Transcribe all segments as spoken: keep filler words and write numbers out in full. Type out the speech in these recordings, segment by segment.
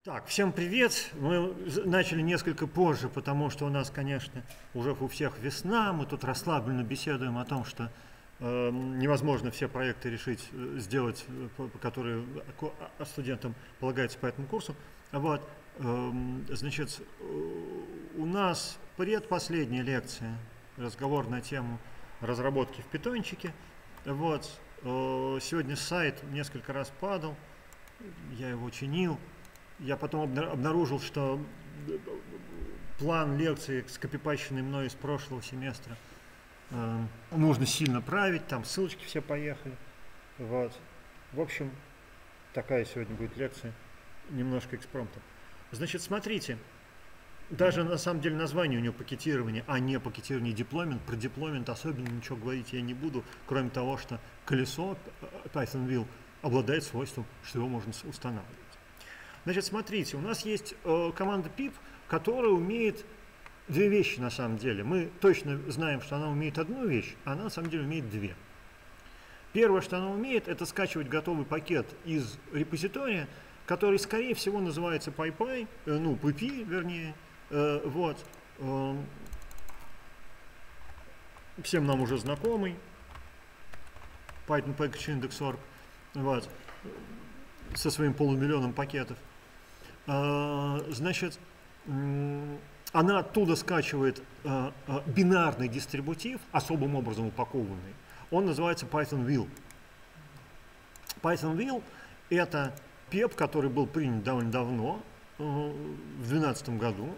Так, всем привет! Мы начали несколько позже, потому что у нас, конечно, уже у всех весна. Мы тут расслабленно беседуем о том, что э, невозможно все проекты решить, сделать, которые студентам полагаются по этому курсу. Вот, э, значит, у нас предпоследняя лекция, разговор на тему разработки в питончике. Вот, э, сегодня сайт несколько раз падал, я его чинил. Я потом обнаружил, что план лекции, скопипащенный мной из прошлого семестра, э, нужно сильно править, там ссылочки все поехали. Вот. В общем, такая сегодня будет лекция, немножко экспромтом. Значит, смотрите, даже на самом деле название у него пакетирование, а не пакетирование деплоймент. Про деплоймент особенно ничего говорить я не буду, кроме того, что колесо Python Wheel обладает свойством, что его можно устанавливать. Значит, смотрите, у нас есть э, команда pip, которая умеет две вещи на самом деле. Мы точно знаем, что она умеет одну вещь, а она на самом деле умеет две. Первое, что она умеет, это скачивать готовый пакет из репозитория, который, скорее всего, называется PyPy, э, ну, пи-пи, вернее, э, вот. Э, всем нам уже знакомый, Python Package Index точка org, вот, со своим полумиллионом пакетов. Значит, она оттуда скачивает бинарный дистрибутив, особым образом упакованный. Он называется Python Wheel. Python Wheel – это пеп, который был принят довольно давно, в две тысячи двенадцатом году,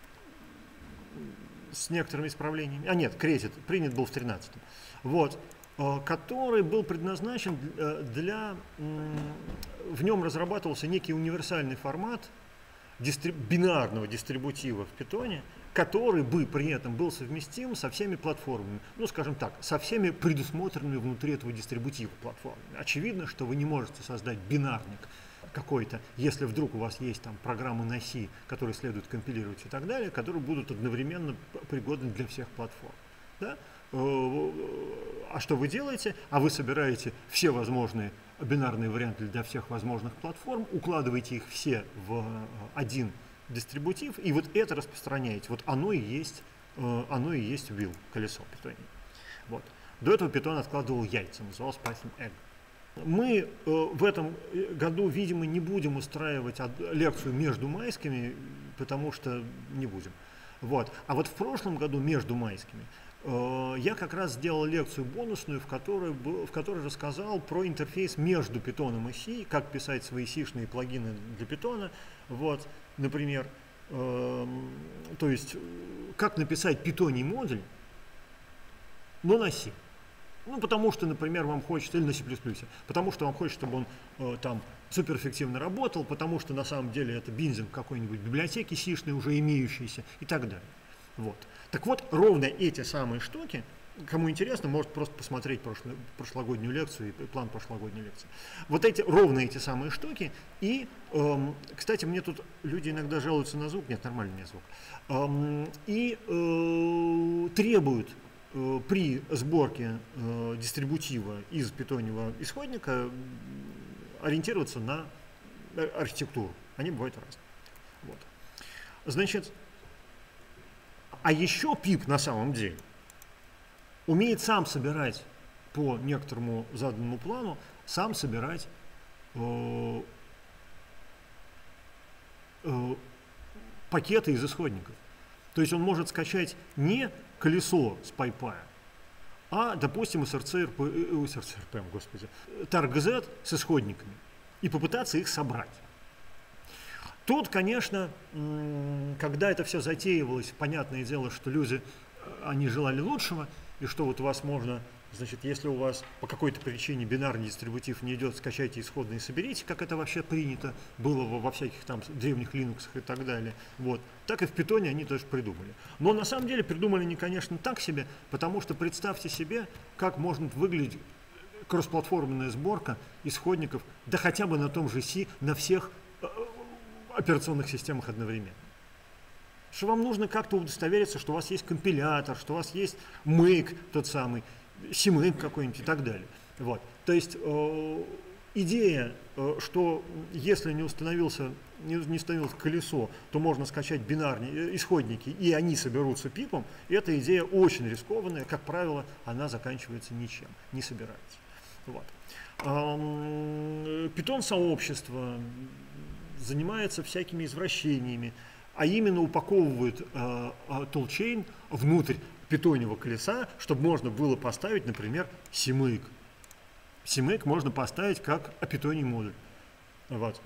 с некоторыми исправлениями. А нет, кредит, принят был в две тысячи тринадцатом. Вот. Который был предназначен для, в нем разрабатывался некий универсальный формат дистриб, бинарного дистрибутива в питоне, который бы при этом был совместим со всеми платформами, ну, скажем так, со всеми предусмотренными внутри этого дистрибутива платформами. Очевидно, что вы не можете создать бинарник какой-то, если вдруг у вас есть там программы на C, которые следует компилировать и так далее, которые будут одновременно пригодны для всех платформ. Да? А что вы делаете? А вы собираете все возможные бинарные варианты для всех возможных платформ, укладываете их все в один дистрибутив, и вот это распространяете. Вот оно и есть, оно и есть wheel, колесо в питоне. Вот. До этого питон откладывал яйца, назывался Python Egg. Мы в этом году, видимо, не будем устраивать лекцию между майскими, потому что не будем. Вот. А вот в прошлом году между майскими э, я как раз сделал лекцию бонусную, в которой, в которой рассказал про интерфейс между питоном и C, как писать свои си-шные плагины для питона. Вот, например, э, то есть, как написать питоний модуль, но на C. Ну, потому что, например, вам хочется, или на C++, потому что вам хочется, чтобы он э, там суперэффективно работал, потому что на самом деле это бинзинг какой-нибудь библиотеки си-шной, уже имеющейся, и так далее. Вот. Так вот, ровно эти самые штуки, кому интересно, может просто посмотреть прошло, прошлогоднюю лекцию и план прошлогодней лекции. Вот эти, ровно эти самые штуки, и, эм, кстати, мне тут люди иногда жалуются на звук, нет, нормальный у меня звук, эм, и э, требуют при сборке э, дистрибутива из питоневого исходника ориентироваться на архитектуру. Они бывают разные. Вот. Значит, а еще pip на самом деле умеет сам собирать по некоторому заданному плану, сам собирать э, э, пакеты из исходников. То есть он может скачать не колесо с PyPy, а, допустим, эс эр си эр пи, господи, таргз с исходниками и попытаться их собрать. Тут, конечно, когда это все затеивалось, понятное дело, что люди, они желали лучшего, и что вот у вас можно, значит, если у вас по какой-то причине бинарный дистрибутив не идет, скачайте исходные и соберите, как это вообще принято было во, во всяких там древних Linux и так далее. Вот. Так и в питоне они тоже придумали. Но на самом деле придумали они, конечно, так себе, потому что представьте себе, как может выглядеть кроссплатформенная сборка исходников, да хотя бы на том же C, на всех э, операционных системах одновременно. Что вам нужно как-то удостовериться, что у вас есть компилятор, что у вас есть make тот самый, симейк какой-нибудь и так далее. Вот. То есть, э, идея, что если не установился, не, не установилось колесо, то можно скачать бинарные исходники, и они соберутся пипом, эта идея очень рискованная, как правило, она заканчивается ничем, не собирается. Вот. Питон-сообщество занимается всякими извращениями, а именно упаковывает толчейн внутрь питоневого колеса, чтобы можно было поставить, например, симейк. Симейк можно поставить как апитоний модуль. Вот.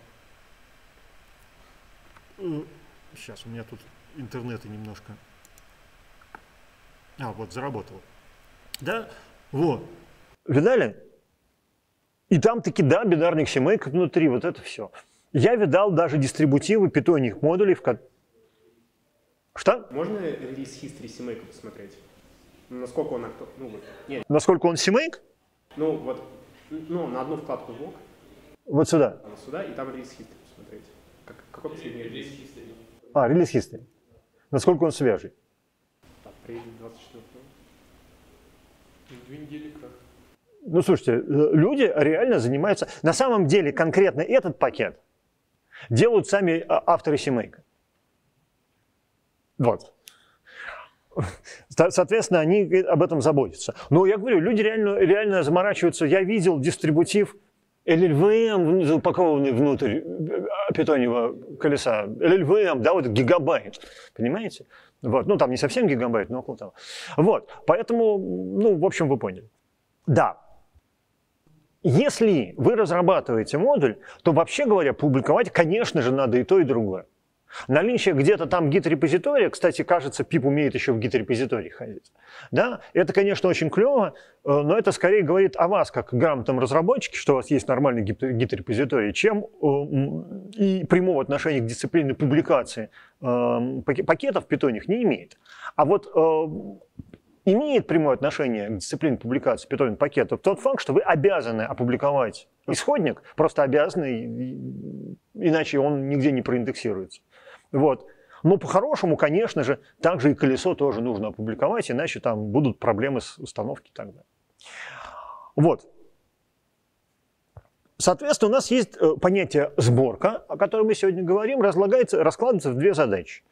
Сейчас у меня тут интернета немножко. А, вот, заработало. Да? Вот. Видали? И там таки, да, бинарных симейков внутри, вот это все. Я видал даже дистрибутивы питонных модулей, в которых... Что? Можно релиз history симейка посмотреть? Насколько он... Ну, вот. Нет. Насколько он симейк? Ну, вот, ну, на одну вкладку сбоку. Вот сюда. А сюда, и там релиз history посмотреть. Как, какой последний релиз? А, релиз history. Насколько он свежий? Апрель двадцать четвёртого. Две недели как. Ну, слушайте, люди реально занимаются... На самом деле, конкретно этот пакет делают сами авторы симейка. Вот. Соответственно, они об этом заботятся. Но я говорю, люди реально, реально заморачиваются. Я видел дистрибутив эл эл ви эм, упакованный внутрь питоневого колеса. эл эл ви эм, да, вот гигабайт. Понимаете? Вот. Ну, там не совсем гигабайт, но около того. Вот. Поэтому, ну, в общем, вы поняли. Да. Если вы разрабатываете модуль, то, вообще говоря, публиковать, конечно же, надо и то, и другое. Наличие где-то там гит-репозитория, кстати, кажется, пип умеет еще в гит-репозитории ходить. Да? Это, конечно, очень клево, но это скорее говорит о вас, как грамотном разработчике, что у вас есть нормальный гит-репозиторий, чем и прямого отношения к дисциплине публикации пакетов в питоних не имеет. А вот имеет прямое отношение к дисциплине публикации питон пакетов тот факт, что вы обязаны опубликовать исходник, просто обязаны, иначе он нигде не проиндексируется. Вот. Но по-хорошему, конечно же, также и колесо тоже нужно опубликовать, иначе там будут проблемы с установкой и так далее. Вот. Соответственно, у нас есть понятие сборка, о котором мы сегодня говорим, разлагается, раскладывается в две задачи.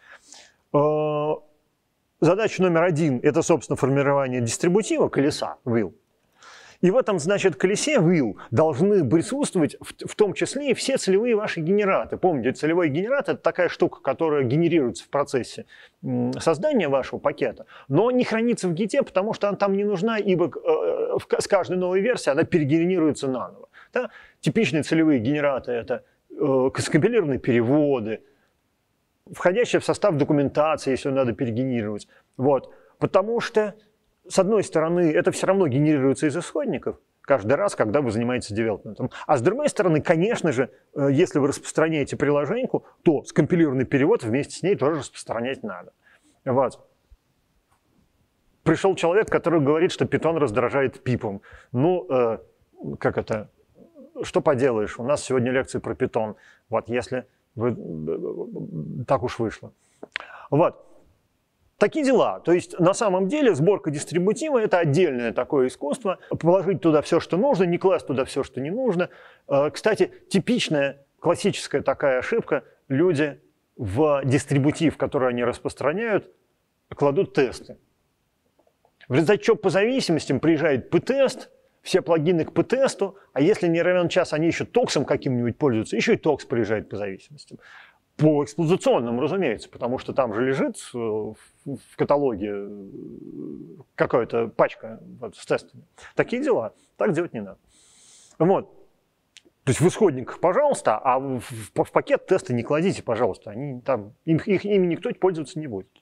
Задача номер один – это, собственно, формирование дистрибутива колеса wheel. И в этом, значит, колесе wheel должны присутствовать в, в том числе и все целевые ваши генераты. Помните, целевой генерат – это такая штука, которая генерируется в процессе создания вашего пакета, но не хранится в гите, потому что она там не нужна, ибо э, с каждой новой версией она перегенерируется наново. Да? Типичные целевые генераты – это э, скомпилированные переводы, входящие в состав документации, если надо перегенерировать. Вот. Потому что, с одной стороны, это все равно генерируется из исходников каждый раз, когда вы занимаетесь девелопментом. А с другой стороны, конечно же, если вы распространяете приложеньку, то скомпилированный перевод вместе с ней тоже распространять надо. Вот. Пришел человек, который говорит, что Python раздражает пипом. Ну, э, как это? Что поделаешь? У нас сегодня лекция про Python. Вот, если... Вы, так уж вышло. Вот. Такие дела. То есть на самом деле сборка дистрибутива – это отдельное такое искусство. Положить туда все, что нужно, не класть туда все, что не нужно. Кстати, типичная классическая такая ошибка. Люди в дистрибутив, который они распространяют, кладут тесты. В результате чего по зависимостям приезжает пи-тест, все плагины к пи-тесту, а если не равен час, они еще токсом каким-нибудь пользуются, еще и токс приезжает по зависимостям. По эксплуатационным, разумеется, потому что там же лежит в каталоге какая-то пачка вот, с тестами. Такие дела. Так делать не надо. Вот. То есть в исходниках, пожалуйста, а в, в пакет тесты не кладите, пожалуйста. Они, там, им, их, ими никто пользоваться не будет.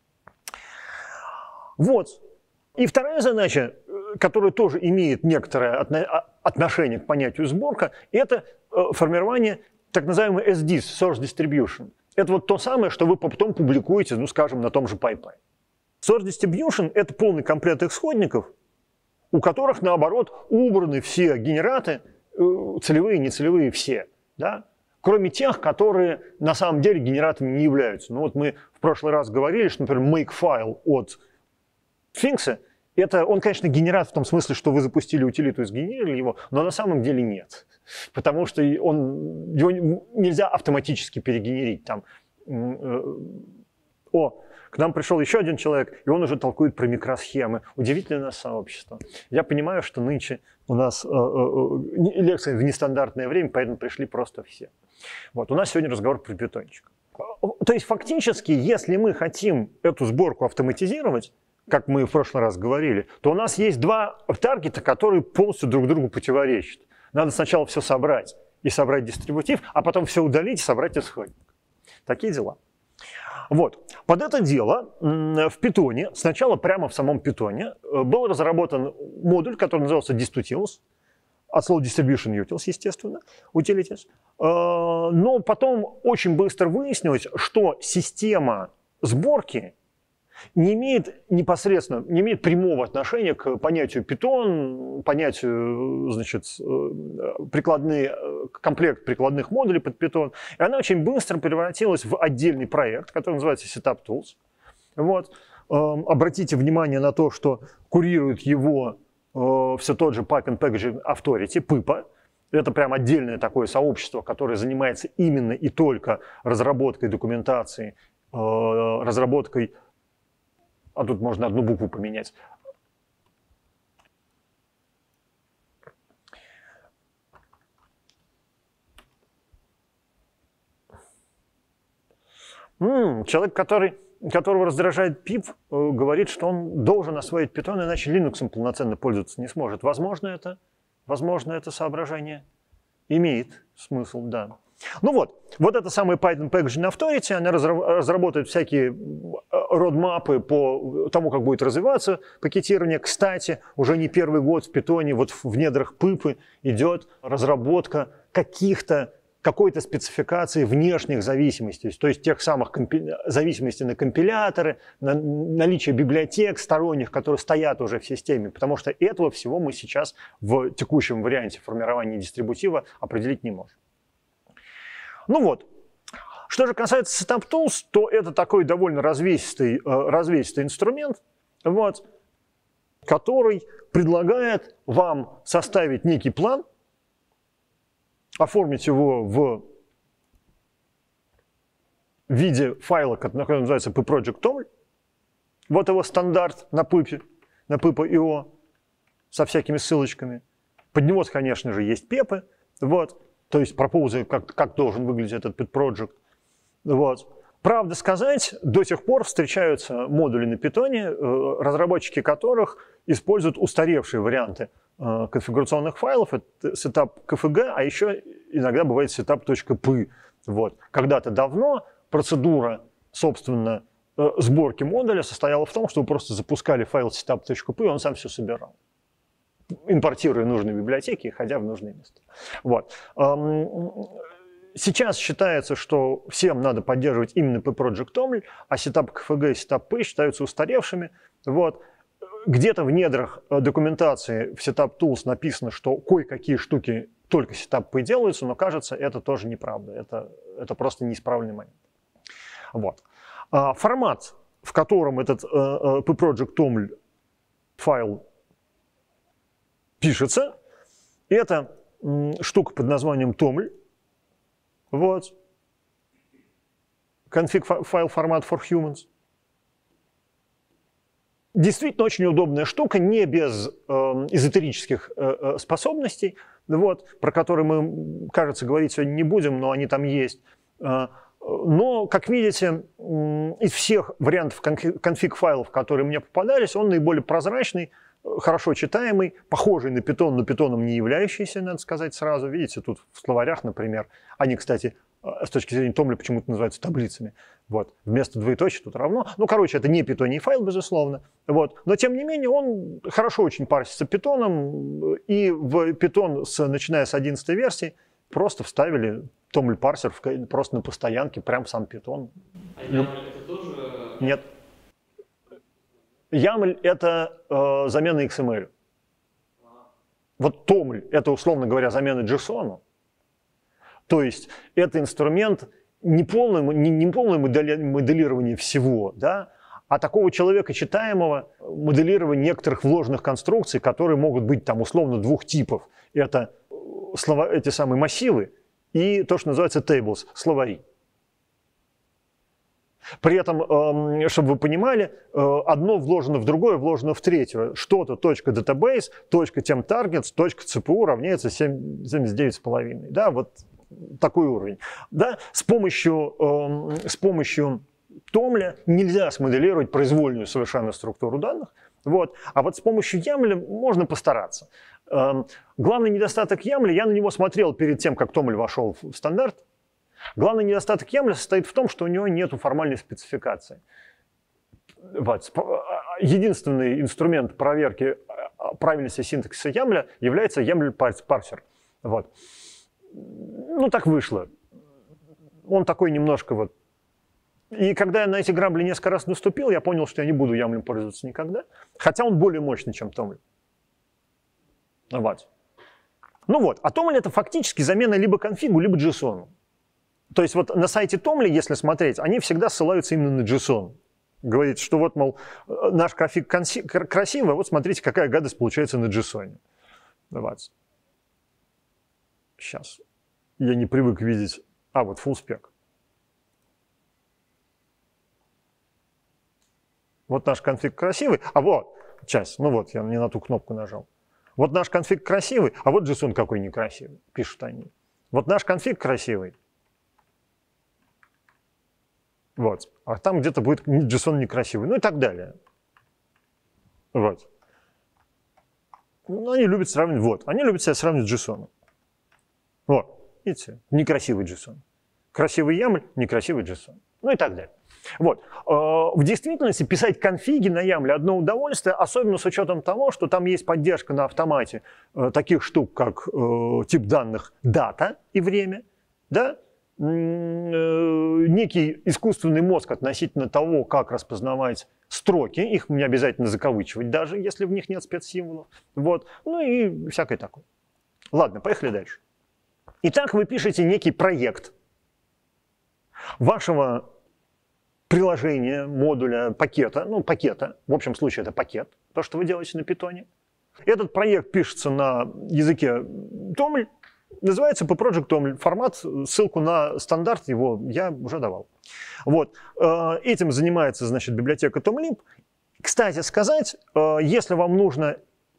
Вот. И вторая задача, которая тоже имеет некоторое отношение к понятию сборка, это формирование так называемый эс ди эс, Source Distribution. Это вот то самое, что вы потом публикуете, ну, скажем, на том же PyPy. Source Distribution – это полный комплект исходников, у которых, наоборот, убраны все генераты, целевые, нецелевые, все. Да? Кроме тех, которые на самом деле генераторами не являются. Ну вот мы в прошлый раз говорили, что, например, makefile от Sphinx это, он, конечно, генерат в том смысле, что вы запустили утилиту и сгенерировали его, но на самом деле нет. Потому что он, его нельзя автоматически перегенерить. Там, э, о, к нам пришел еще один человек, и он уже толкует про микросхемы. Удивительное у нас сообщество. Я понимаю, что нынче у нас э, э, лекция в нестандартное время, поэтому пришли просто все. Вот, у нас сегодня разговор про питончик. То есть фактически, если мы хотим эту сборку автоматизировать, как мы в прошлый раз говорили, то у нас есть два таргета, которые полностью друг другу противоречат. Надо сначала все собрать и собрать дистрибутив, а потом все удалить и собрать исходник. Такие дела. Вот. Под это дело в питоне, сначала прямо в самом питоне, был разработан модуль, который назывался distutils, от слова distribution utils, естественно, utilities. Но потом очень быстро выяснилось, что система сборки не имеет непосредственно, не имеет прямого отношения к понятию Python, понятию, значит, прикладные, комплект прикладных модулей под Python. И она очень быстро превратилась в отдельный проект, который называется SetupTools. Вот. Обратите внимание на то, что курирует его все тот же Pipe and Packaging Authority, пипа. Это прям отдельное такое сообщество, которое занимается именно и только разработкой документации, разработкой. А тут можно одну букву поменять. М-м, человек, который, которого раздражает пип, э, говорит, что он должен освоить Python, иначе Linux полноценно пользоваться не сможет. Возможно, это, возможно, это соображение имеет смысл, да. Ну вот, вот это самое Python Packaging Authority, она разработает всякие родмапы по тому, как будет развиваться пакетирование. Кстати, уже не первый год в Python, вот в недрах пипы идет разработка каких-то, какой-то спецификации внешних зависимостей, то есть тех самых компи- зависимостей на компиляторы, на наличие библиотек сторонних, которые стоят уже в системе, потому что этого всего мы сейчас в текущем варианте формирования дистрибутива определить не можем. Ну вот, что же касается SetupTools, то это такой довольно развесистый, развесистый инструмент, вот, который предлагает вам составить некий план, оформить его в виде файла, который называется pproject.toml. Вот его стандарт на пипе, на пипа точка ай о со всякими ссылочками. Под него, конечно же, есть пепы, вот. То есть пропозы, как, как должен выглядеть этот pet project. Вот. Правда сказать, до сих пор встречаются модули на питоне, разработчики которых используют устаревшие варианты конфигурационных файлов. Это setup.kfg, а еще иногда бывает setup.py. Вот. Когда-то давно процедура, собственно, сборки модуля состояла в том, что вы просто запускали файл setup.py, он сам все собирал, импортируя нужные библиотеки и ходя в нужные места. Вот. Сейчас считается, что всем надо поддерживать именно pproject.toml, а setup.kfg и setup.py считаются устаревшими. Вот. Где-то в недрах документации в SetupTools написано, что кое-какие штуки только setup.py делаются, но кажется, это тоже неправда. Это, это просто неисправленный момент. Вот. Формат, в котором этот pproject.toml файл пишется, это штука под названием toml. Вот. Config файл формат for humans. Действительно очень удобная штука, не без э, эзотерических э, способностей, вот, про которые мы, кажется, говорить сегодня не будем, но они там есть. Э, но, как видите, э, из всех вариантов конфиг-файлов, которые мне попадались, он наиболее прозрачный, хорошо читаемый, похожий на Python, но Python не являющийся, надо сказать сразу. Видите, тут в словарях, например, они, кстати, с точки зрения Томля почему-то называются таблицами. Вот. Вместо двоеточия тут равно. Ну, короче, это не питоний файл, безусловно. Вот. Но, тем не менее, он хорошо очень парсится Python. И в Python, с, начиная с одиннадцатой версии, просто вставили Томль парсер в, просто на постоянке, прям в сам Python. А YAML это тоже? Нет. YAML — это э, замена икс эм эль. Вот Томль — это, условно говоря, замена JSON. То есть это инструмент не полное, не, не полное модели, моделирование всего, да, а такого человека читаемого моделирования некоторых вложенных конструкций, которые могут быть там условно двух типов. Это слова, эти самые массивы и то, что называется tables, словари. При этом, чтобы вы понимали, одно вложено в другое, вложено в третье. Что-то точка database, точка temp-targets, точка cpu равняется семьдесят девять с половиной. Да, вот такой уровень. Да, с помощью, с помощью Томля нельзя смоделировать произвольную совершенно структуру данных. Вот. А вот с помощью Ямля можно постараться. Главный недостаток Ямля, я на него смотрел перед тем, как Томль вошел в стандарт. Главный недостаток Ямля состоит в том, что у него нет формальной спецификации. Вот. Единственный инструмент проверки правильности синтаксиса Ямля является Ямль-парсер. Вот. Ну, так вышло. Он такой немножко вот... И когда я на эти грабли несколько раз наступил, я понял, что я не буду Ямлем пользоваться никогда. Хотя он более мощный, чем Томль. Вот. Ну вот. А Томль — это фактически замена либо конфигу, либо JSON. То есть вот на сайте Томли, если смотреть, они всегда ссылаются именно на JSON. Говорит, что вот, мол, наш конфиг красивый, а вот смотрите, какая гадость получается на JSON. Вот. Сейчас. Я не привык видеть... А, вот full spec. Вот наш конфиг красивый, а вот, часть, ну вот, я не на ту кнопку нажал. Вот наш конфиг красивый, а вот JSON какой некрасивый, пишут они. Вот наш конфиг красивый. Вот. А там где-то будет JSON некрасивый, ну и так далее. Вот. Ну, они любят сравнивать, вот, они любят себя сравнивать с JSON. Вот, видите, некрасивый JSON. Красивый Ямль, некрасивый JSON. Ну и так далее. Вот. В действительности писать конфиги на Ямле одно удовольствие, особенно с учетом того, что там есть поддержка на автомате таких штук, как тип данных дата и время, да? Некий искусственный мозг относительно того, как распознавать строки, их не обязательно закавычивать, даже если в них нет спецсимволов. Вот. Ну и всякое такое. Ладно, поехали дальше. Итак, вы пишете некий проект вашего приложения, модуля, пакета, ну, пакета, в общем случае это пакет, то, что вы делаете на питоне. Этот проект пишется на языке Томль, называется pproject Toml, формат, ссылку на стандарт его я уже давал. Вот. Этим занимается, значит, библиотека Tomlib. Кстати сказать, если вам нужно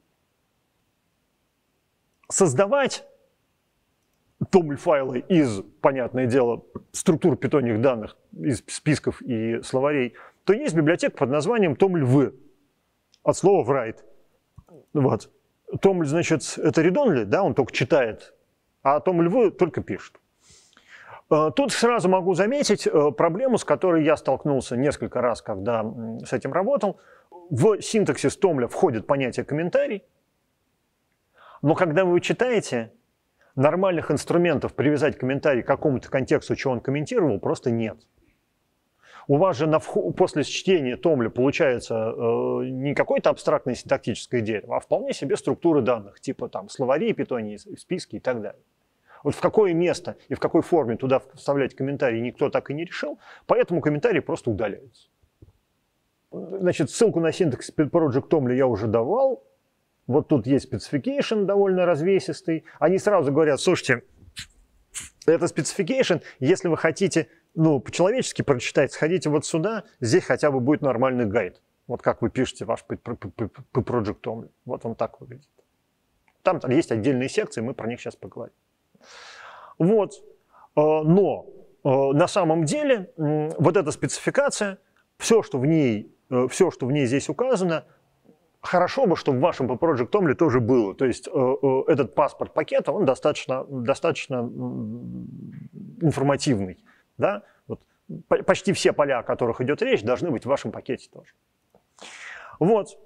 создавать Toml-файлы из, понятное дело, структур питонных данных, из списков и словарей, то есть библиотека под названием Toml-v, от слова write. Вот. Toml, значит, это read-only, да, он только читает, а Toml-v только пишет. Тут сразу могу заметить проблему, с которой я столкнулся несколько раз, когда с этим работал. В синтаксис Toml входит понятие комментарий, но когда вы читаете, нормальных инструментов привязать комментарий к какому-то контексту, что он комментировал, просто нет. У вас же на вход, после чтения Томля получается э, не какое-то абстрактное синтактическое дерево, а вполне себе структуры данных, типа там словари, питони, списки и так далее. Вот в какое место и в какой форме туда вставлять комментарии никто так и не решил, поэтому комментарии просто удаляются. Значит, ссылку на синтаксис pproject Toml я уже давал. Вот тут есть specification довольно развесистый. Они сразу говорят, слушайте, это specification, если вы хотите, ну, по-человечески прочитать, сходите вот сюда, здесь хотя бы будет нормальный гайд. Вот как вы пишете ваш pproject Toml. Вот он так выглядит. Там, там есть отдельные секции, мы про них сейчас поговорим. Вот. Но на самом деле вот эта спецификация, все, что в ней, все, что в ней здесь указано, хорошо бы, чтобы в вашем pproject Toml тоже было. То есть э, э, этот паспорт пакета, он достаточно, достаточно информативный. Да? Вот, по почти все поля, о которых идет речь, должны быть в вашем пакете тоже. Вот.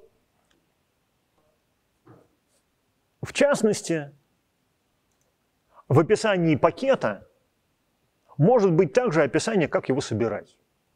В частности, в описании пакета может быть также описание, как его собирать.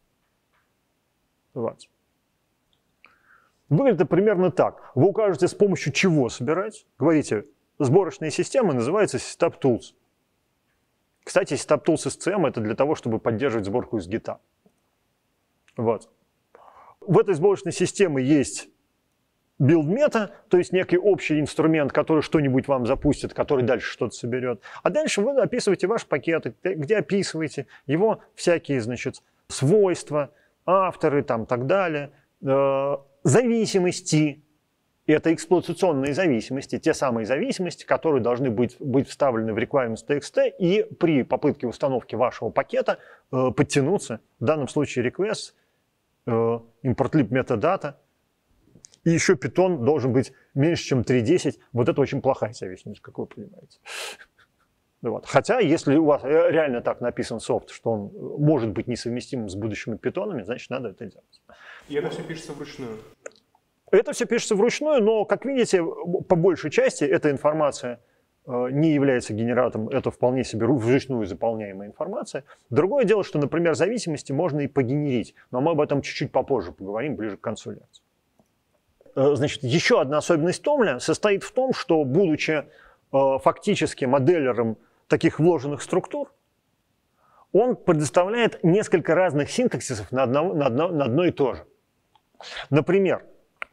Вот. Выглядит это примерно так. Вы укажете, с помощью чего собирать. Говорите, сборочная система называется SysTabTools. Кстати, SysTabTools эс си эм это для того, чтобы поддерживать сборку из гита. Вот. В этой сборочной системе есть билд-мета, то есть некий общий инструмент, который что-нибудь вам запустит, который дальше что-то соберет. А дальше вы описываете ваши пакеты, где описываете его всякие, значит, свойства, авторы, там, так далее, э, зависимости. Это эксплуатационные зависимости, те самые зависимости, которые должны быть, быть вставлены в requirements.txt и при попытке установки вашего пакета э, подтянуться, в данном случае request, э, import-lib metadata, и еще Python должен быть меньше, чем три точка десять. Вот это очень плохая зависимость, как вы понимаете. Вот. Хотя, если у вас реально так написан софт, что он может быть несовместимым с будущими питонами, значит, надо это делать. И это все пишется вручную? Это все пишется вручную, но, как видите, по большей части эта информация не является генератором, это вполне себе вручную заполняемая информация. Другое дело, что, например, зависимости можно и погенерить, но мы об этом чуть-чуть попозже поговорим, ближе к концу лекции. Значит, еще одна особенность Томля состоит в том, что, будучи фактически моделером таких вложенных структур, он предоставляет несколько разных синтаксисов на одно, на одно, на одно и то же. Например,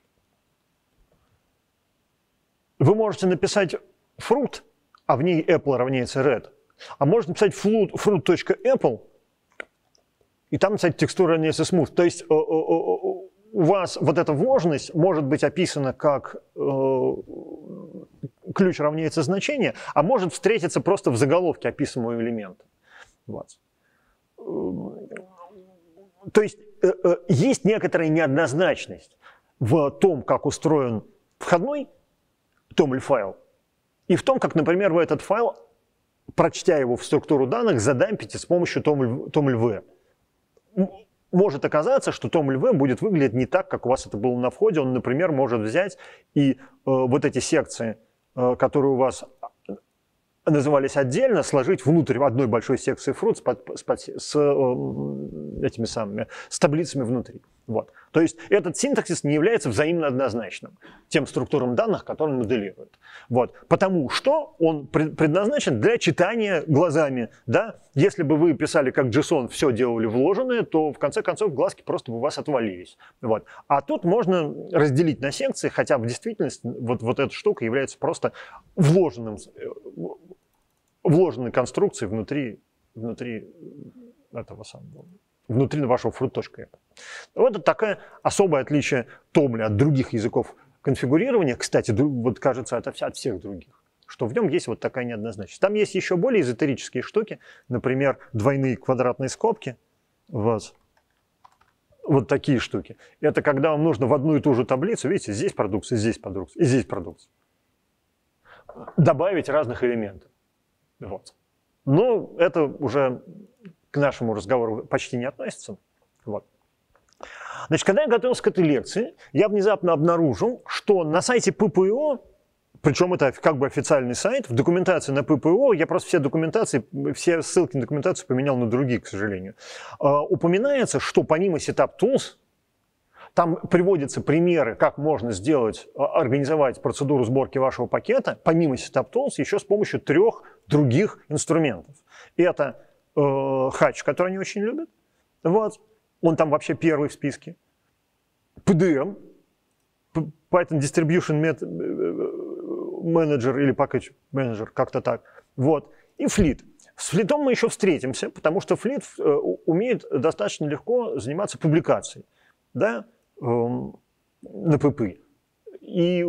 вы можете написать fruit, а в ней apple равняется red, а можете написать fruit.apple, и там, кстати, текстура равняется smooth. То есть у вас вот эта вложенность может быть описана как э, ключ равняется значение, а может встретиться просто в заголовке описанного элемента. Вот. То есть э, э, есть некоторая неоднозначность в том, как устроен входной томль файл, и в том, как, например, вы этот файл, прочтя его в структуру данных, задампите с помощью томль-в. Может оказаться, что томль-в будет выглядеть не так, как у вас это было на входе. Он, например, может взять и э, вот эти секции, э, которые у вас назывались отдельно, сложить внутрь одной большой секции fruit с, под, с, под, с э, этими самыми, с таблицами внутри. Вот. То есть этот синтаксис не является взаимно однозначным тем структурам данных, которые он моделирует. Вот. Потому что он предназначен для читания глазами. Да? Если бы вы писали как JSON, все делали вложенное, то в конце концов глазки просто бы у вас отвалились. Вот. А тут можно разделить на секции, хотя в действительности вот, вот эта штука является просто вложенным, вложенной конструкцией внутри, внутри этого самого. Внутри вашего fruit.apple. Вот это такое особое отличие Томля от других языков конфигурирования. Кстати, вот кажется, это от всех других, что в нем есть вот такая неоднозначность. Там есть еще более эзотерические штуки, например, двойные квадратные скобки. Вот. Вот такие штуки. Это когда вам нужно в одну и ту же таблицу, видите, здесь продукция, здесь продукция, и здесь продукция, добавить разных элементов. Вот. Но это уже к нашему разговору почти не относится. Вот. Значит, когда я готовился к этой лекции, я внезапно обнаружил, что на сайте пи пи о, причем это как бы официальный сайт, в документации на пи пи о, я просто все документации, все ссылки на документацию поменял на другие, к сожалению, упоминается, что помимо Setup Tools, там приводятся примеры, как можно сделать, организовать процедуру сборки вашего пакета, помимо Setup Tools, еще с помощью трех других инструментов. Это Hatch, который они очень любят. Вот. Он там вообще первый в списке. пи ди эм, Python Distribution Manager или Package Manager, как-то так. Вот. И Fleet. С Fleet мы еще встретимся, потому что Fleet умеет достаточно легко заниматься публикацией, да, на пи пи. И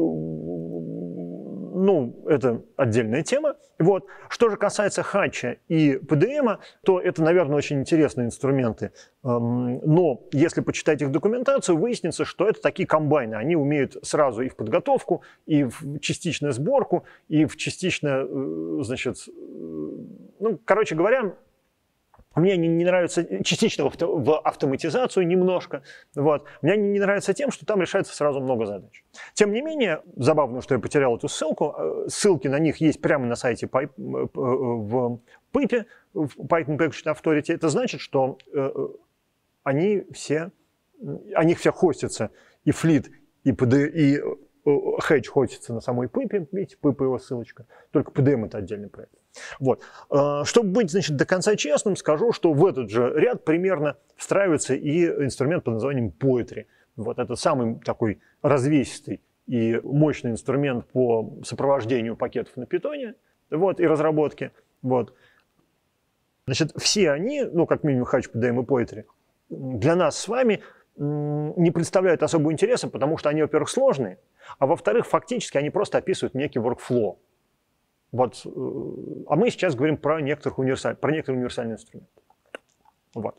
ну, это отдельная тема. Вот. Что же касается Hatch и пи ди эм, то это, наверное, очень интересные инструменты. Но если почитать их документацию, выяснится, что это такие комбайны. Они умеют сразу и в подготовку, и в частичную сборку, и в частичную, значит, ну, короче говоря, мне не, не нравится частично в, в автоматизацию немножко. Вот. Мне не, не нравится тем, что там решается сразу много задач. Тем не менее, забавно, что я потерял эту ссылку. Ссылки на них есть прямо на сайте в пипе, в Python Package Authority. Это значит, что они все, они все хостятся, и Fleet, и пи ди, и Hatch хостится на самой пипе, видите, пип его ссылочка, только пи ди эм это отдельный проект. Вот. Чтобы быть, значит, до конца честным, скажу, что в этот же ряд примерно встраивается и инструмент под названием Poetry. Вот это самый такой развесистый и мощный инструмент по сопровождению пакетов на питоне, вот, и разработке. Вот. Значит, все они, ну, как минимум HatchPDM и Poetry, для нас с вами не представляют особого интереса, потому что они, во-первых, сложные, а во-вторых, фактически они просто описывают некий workflow. Вот. А мы сейчас говорим про некоторых универсаль... про некоторые универсальные инструменты. Вот.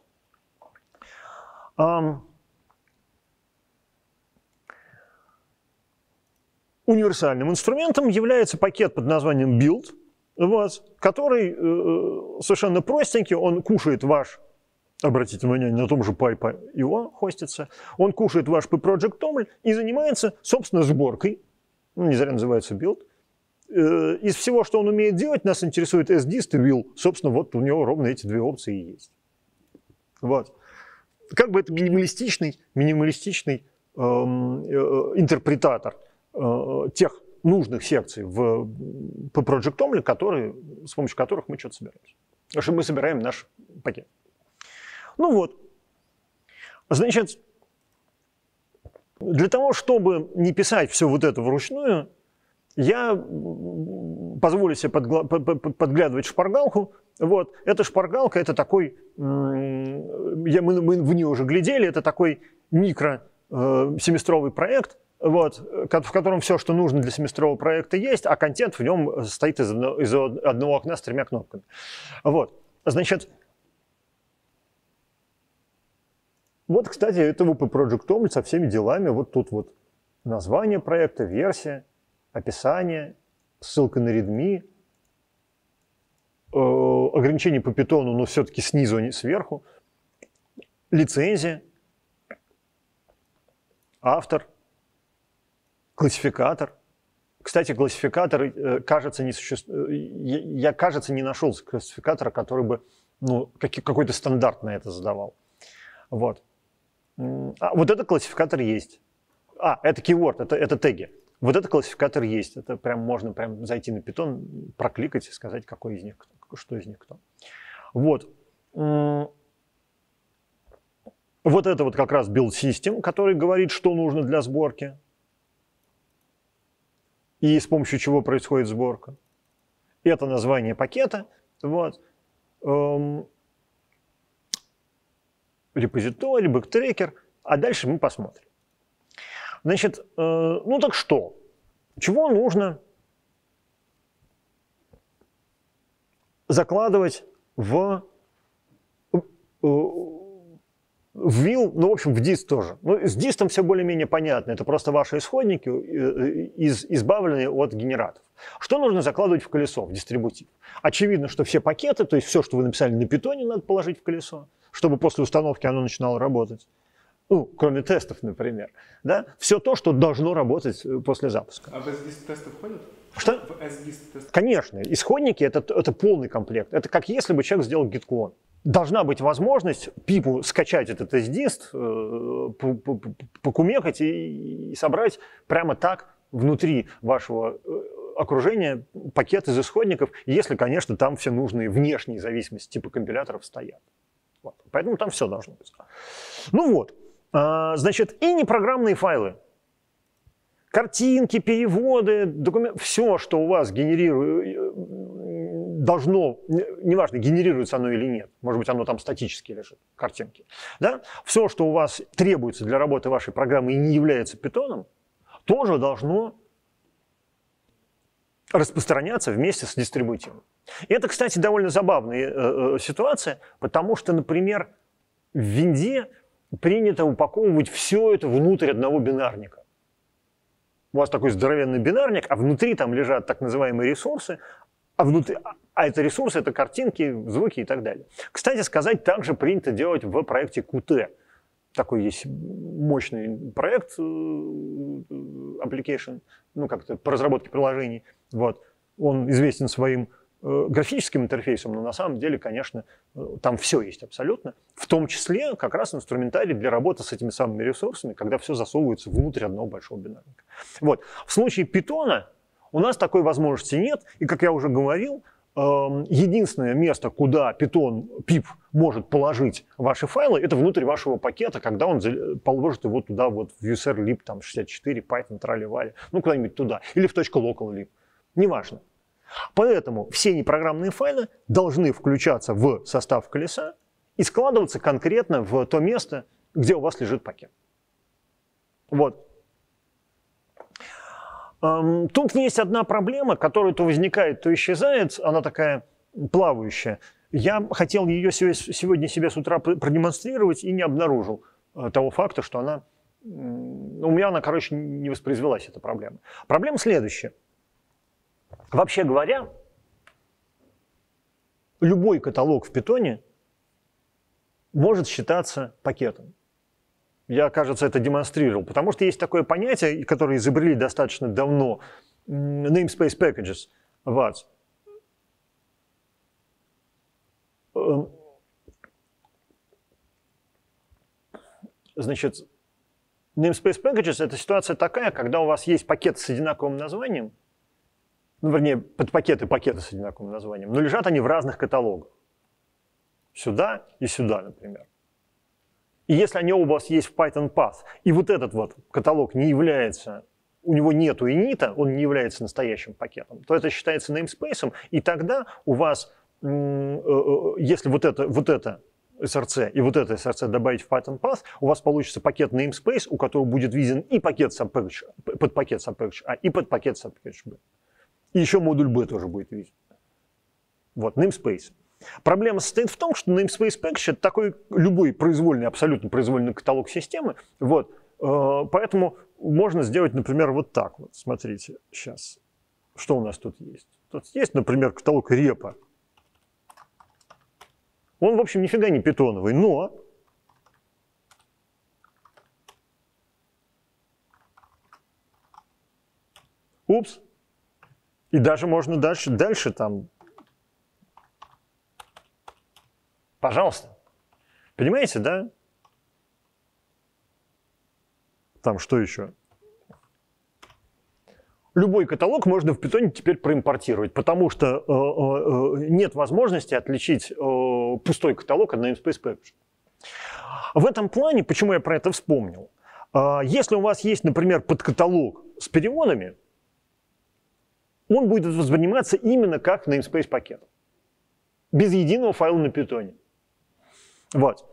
Um, универсальным инструментом является пакет под названием build, вот, который э, совершенно простенький, он кушает ваш, обратите внимание, на том же PyPI.io хостится, он кушает ваш pproject.toml и занимается, собственно, сборкой, ну, не зря называется build. Э, из всего, что он умеет делать, нас интересует sdist и will. Собственно, вот у него ровно эти две опции и есть. Вот. Как бы это минималистичный, минималистичный э, э, интерпретатор э, тех нужных секций в pproject.toml, которые, с помощью которых мы что-то собираем. Потому что мы собираем наш пакет. Ну вот. Значит, для того, чтобы не писать все вот это вручную, я позволю себе подгла- подглядывать в шпаргалку. Вот. Эта шпаргалка, это такой, я, мы, мы в нее уже глядели, это такой микро-семестровый проект, вот, в котором все, что нужно для семестрового проекта, есть, а контент в нем состоит из одного, из одного окна с тремя кнопками. Вот. Значит, вот, кстати, это вэ пэ Project.toml со всеми делами. Вот тут вот название проекта, версия, описание, ссылка на редми, э, ограничение по питону, но все-таки снизу, а не сверху, лицензия, автор, классификатор. Кстати, классификатор, э, кажется, не существует. Я, я, кажется, не нашел классификатора, который бы, ну, как, какой-то стандарт на это задавал. Вот. А вот этот классификатор есть. А, это keyword, это, это теги. Вот этот классификатор есть. Это прям можно прям зайти на Python, прокликать и сказать, какой из них кто, что из них кто. Вот. Вот это вот как раз build system, который говорит, что нужно для сборки и с помощью чего происходит сборка. Это название пакета. Вот. Репозиторий, бэктрекер, а дальше мы посмотрим. Значит, э, ну так что? Чего нужно закладывать в, э, в will, ну, в общем, в dist тоже. Ну, с dist все более-менее понятно. Это просто ваши исходники, из, избавленные от генератов. Что нужно закладывать в колесо, в дистрибутив? Очевидно, что все пакеты, то есть все, что вы написали на питоне, надо положить в колесо, чтобы после установки оно начинало работать. Ну, кроме тестов, например. Да? Все то, что должно работать после запуска. А в эс-дист тесты входят? Что? В эс-дист тесты? Конечно. Исходники это, – это полный комплект. Это как если бы человек сделал git-клон. Должна быть возможность пипу скачать этот эс-дист, покумекать и, и собрать прямо так внутри вашего окружения пакет из исходников, если, конечно, там все нужные внешние зависимости типа компиляторов стоят. Вот. Поэтому там все должно быть. Ну вот, а, значит, и непрограммные файлы. Картинки, переводы, документы, все, что у вас генерирует, должно, неважно, генерируется оно или нет, может быть, оно там статически лежит, картинки. Да? Все, что у вас требуется для работы вашей программы и не является питоном, тоже должно распространяться вместе с дистрибутивом. И это, кстати, довольно забавная э, ситуация, потому что, например, в винде принято упаковывать все это внутрь одного бинарника. У вас такой здоровенный бинарник, а внутри там лежат так называемые ресурсы, а, внутри, а это ресурсы, это картинки, звуки и так далее. Кстати сказать, также принято делать в проекте кью ти. Такой есть мощный проект, application, ну как-то по разработке приложений. Вот. Он известен своим э, графическим интерфейсом, но на самом деле, конечно, э, там все есть абсолютно. В том числе как раз инструментарий для работы с этими самыми ресурсами, когда все засовывается внутрь одного большого бинарника. Вот. В случае Python у нас такой возможности нет, и, как я уже говорил, единственное место, куда Python пип может положить ваши файлы, это внутрь вашего пакета, когда он положит его туда, вот в user.lib там, шестьдесят четыре, Python, трали-вали, ну куда-нибудь туда, или в .local.lib, неважно. Поэтому все непрограммные файлы должны включаться в состав колеса и складываться конкретно в то место, где у вас лежит пакет. Вот. Тут есть одна проблема, которая то возникает, то исчезает, она такая плавающая. Я хотел ее сегодня себе с утра продемонстрировать и не обнаружил того факта, что она... У меня она, короче, не воспроизвелась, эта проблема. Проблема следующая. Вообще говоря, любой каталог в Python может считаться пакетом. Я, кажется, это демонстрировал, потому что есть такое понятие, которое изобрели достаточно давно, namespace packages. Вот. Значит, namespace packages — это ситуация такая, когда у вас есть пакет с одинаковым названием, ну, вернее, подпакеты пакеты с одинаковым названием, но лежат они в разных каталогах. Сюда и сюда, например. И если они оба у вас есть в Python Path, и вот этот вот каталог не является, у него нету инита, он не является настоящим пакетом, то это считается namespace, и тогда у вас, если вот это, вот это эс эр си и вот это эс эр си добавить в Python Path, у вас получится пакет namespace, у которого будет виден и пакет subpackage, подпакет subpackage А, и подпакет subpackage Б. И еще модуль B тоже будет виден. Вот, namespace. Проблема состоит в том, что namespace package — это такой любой произвольный, абсолютно произвольный каталог системы. Вот, э, поэтому можно сделать, например, вот так вот. Смотрите, сейчас, что у нас тут есть. Тут есть, например, каталог репа. Он, в общем, нифига не питоновый, но упс. И даже можно дальше, дальше там. Пожалуйста. Понимаете, да? Там что еще? Любой каталог можно в Python теперь проимпортировать, потому что э, э, нет возможности отличить э, пустой каталог от namespace package. В этом плане, почему я про это вспомнил? Э, если у вас есть, например, подкаталог с переводами, он будет восприниматься именно как namespace пакет. Без единого файла на Python. Вот.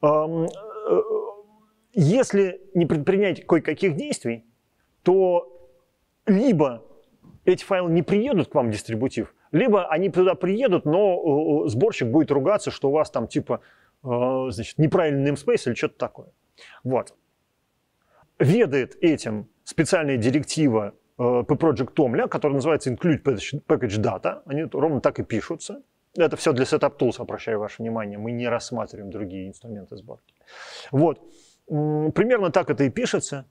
Если не предпринять кое-каких действий, то либо эти файлы не приедут к вам в дистрибутив, либо они туда приедут, но сборщик будет ругаться, что у вас там типа значит, неправильный namespace или что-то такое. Вот. Ведает этим специальная директива pproject toml, которая называется include package data. Они ровно так и пишутся. Это все для Setup Tools, обращаю ваше внимание. Мы не рассматриваем другие инструменты сборки. Вот. Примерно так это и пишется.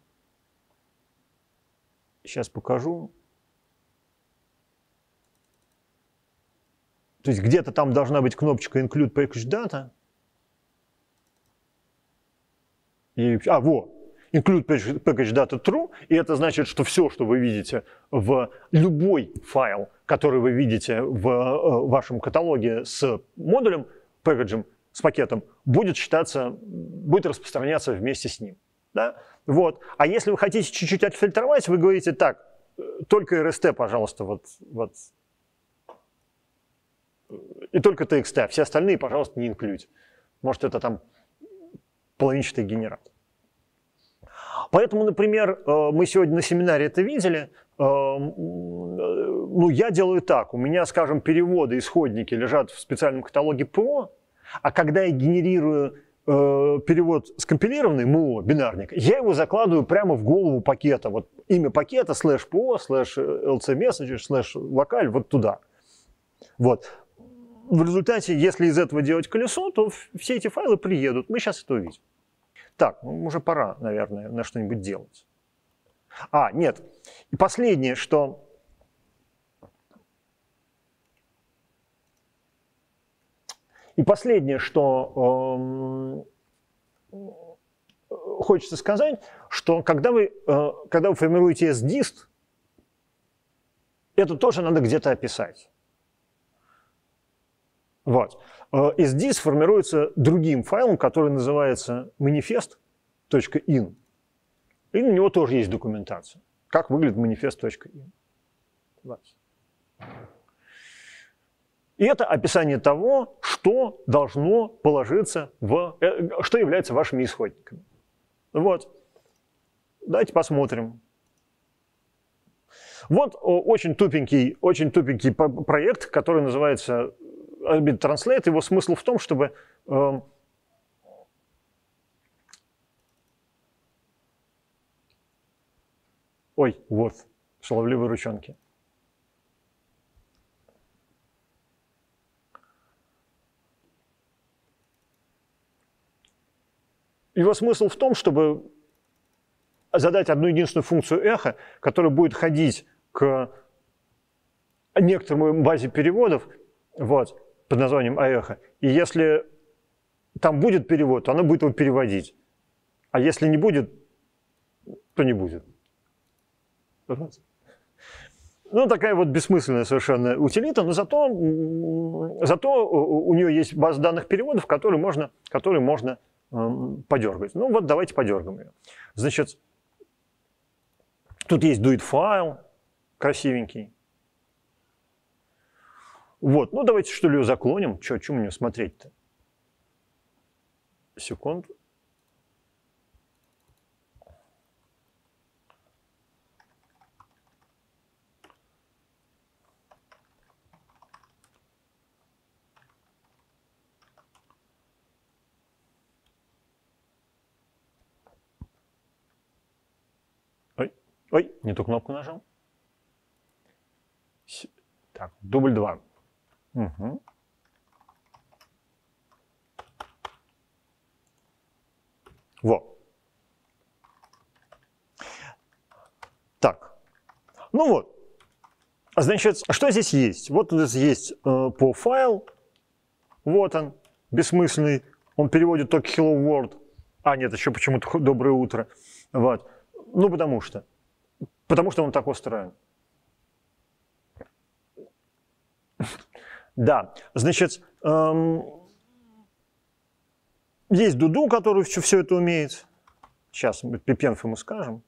Сейчас покажу. То есть где-то там должна быть кнопочка Include Package Data. И, а, вот. Include Package Data True. И это значит, что все, что вы видите в любой файл, который вы видите в вашем каталоге с модулем, пэкэджем, с пакетом, будет считаться, будет распространяться вместе с ним. Да? Вот. А если вы хотите чуть-чуть отфильтровать, вы говорите так, только эр эс ти, пожалуйста, вот, вот, и только ти экс ти, все остальные, пожалуйста, не инклюдь. Может, это там половинчатый генератор. Поэтому, например, мы сегодня на семинаре это видели. Ну, я делаю так. У меня, скажем, переводы, исходники лежат в специальном каталоге ПО, а когда я генерирую перевод скомпилированный эм о, бинарник, я его закладываю прямо в голову пакета. Вот имя пакета, слэш ПО, слэш эл си message, слэш локаль, вот туда. Вот. В результате, если из этого делать колесо, то все эти файлы приедут. Мы сейчас это увидим. Так, ну, уже пора, наверное, на что-нибудь делать. А, нет. И последнее, что... И последнее, что э, хочется сказать, что когда вы, э, когда вы формируете эс-дист, это тоже надо где-то описать. Вот. И здесь формируется другим файлом, который называется manifest.in. И на него тоже есть документация. Как выглядит manifest.in. Вот. И это описание того, что должно положиться в... что является вашими исходниками. Вот. Давайте посмотрим. Вот очень тупенький, очень тупенький проект, который называется Arbit Translate. Его смысл в том, чтобы э, ой, вот, шаловливые ручонки. Его смысл в том, чтобы задать одну единственную функцию эхо, которая будет ходить к некоторой базе переводов, вот, под названием аэхо. И если там будет перевод, то она будет его переводить. А если не будет, то не будет. Вот. Ну, такая вот бессмысленная совершенно утилита, но зато, зато у нее есть база данных переводов, которые можно, которые можно эм, подергать. Ну вот давайте подергаем ее. Значит, тут есть duit файл, красивенький. Вот, ну давайте что ли ее заклоним. Что, что мне смотреть-то? Секунду. Ой, ой, не ту кнопку нажал. Так, дубль два. Угу. Во. Так. Ну вот. Значит, что здесь есть? Вот у нас есть э, по файл. Вот он, бессмысленный. Он переводит только hello world. А, нет, еще почему-то доброе утро. Вот. Ну, потому что. Потому что он так устроен. Да, значит, эм, есть Дуду, который все, все это умеет. Сейчас мы пипенф ему скажем.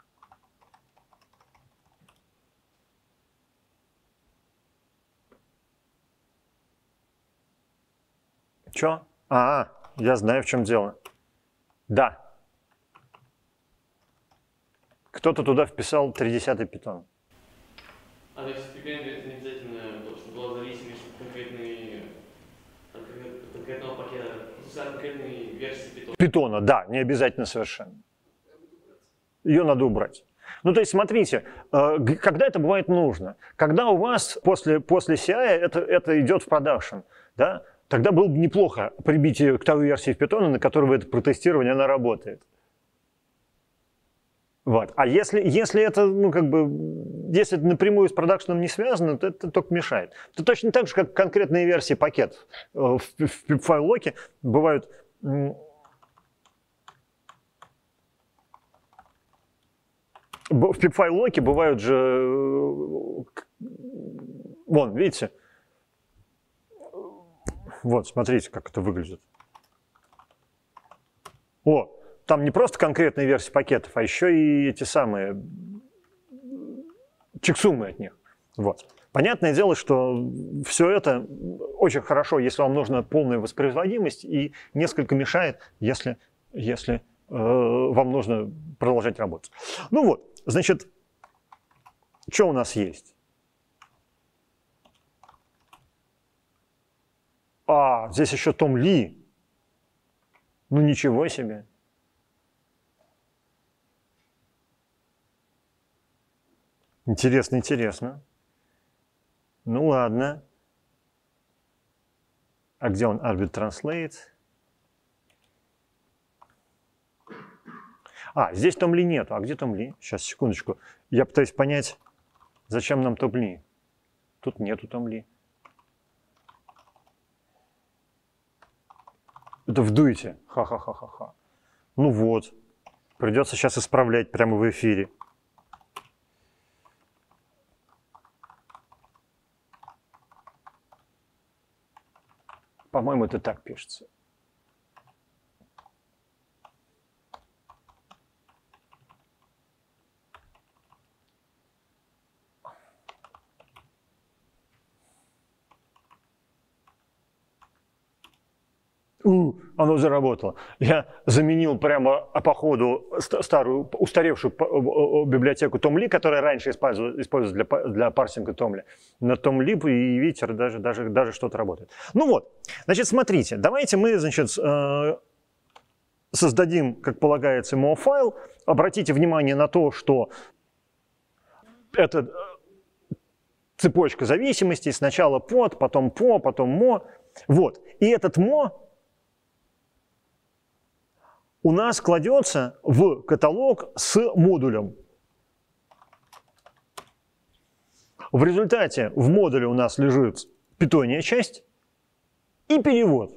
Че? А, я знаю, в чем дело. Да. Кто-то туда вписал тридесятый питон. А то есть в пипен не обязательно, чтобы была зависимость от конкретной, от конкретного пакета, от конкретной версии питона? Питона, да, не обязательно совершенно. Ее надо убрать. Ну, то есть, смотрите, когда это бывает нужно? Когда у вас после, после си ай это, это идет в продакшн, да, тогда было бы неплохо прибить ее к той версии в питоне, на которой вы это протестирование, она работает. Вот. А если, если это, ну, как бы, если это напрямую с продакшеном не связано, то это только мешает. Это точно так же, как конкретные версии пакетов. В, в пип-файл-локе бывают... В пип-файл-локе бывают же... Вон, видите? Вот, смотрите, как это выглядит. О! Там не просто конкретные версии пакетов, а еще и эти самые чексумы от них. Вот. Понятное дело, что все это очень хорошо, если вам нужна полная воспроизводимость, и несколько мешает, если, если э, вам нужно продолжать работать. Ну вот, значит, что у нас есть? А, здесь еще Том Ли. Ну ничего себе. Интересно, интересно. Ну ладно. А где он? Arbit Translate. А, здесь Том Ли нету. А где Том Ли? Сейчас, секундочку. Я пытаюсь понять, зачем нам Том Ли. Тут нету Том Ли. Это в дуете. Ха-ха-ха-ха-ха. Ну вот. Придется сейчас исправлять прямо в эфире. По-моему, это так пишется. У, оно заработало. Я заменил прямо по ходу старую, устаревшую библиотеку Tomli, которая раньше использовалась для, для парсинга Tomli, на Tomli, и видите, даже, даже, даже что-то работает. Ну вот, значит, смотрите, давайте мы, значит, создадим, как полагается, эм о файл. Обратите внимание на то, что это цепочка зависимостей, сначала под, потом по, потом мо. Вот, и этот мо у нас кладется в каталог с модулем. В результате в модуле у нас лежит питония часть и перевод.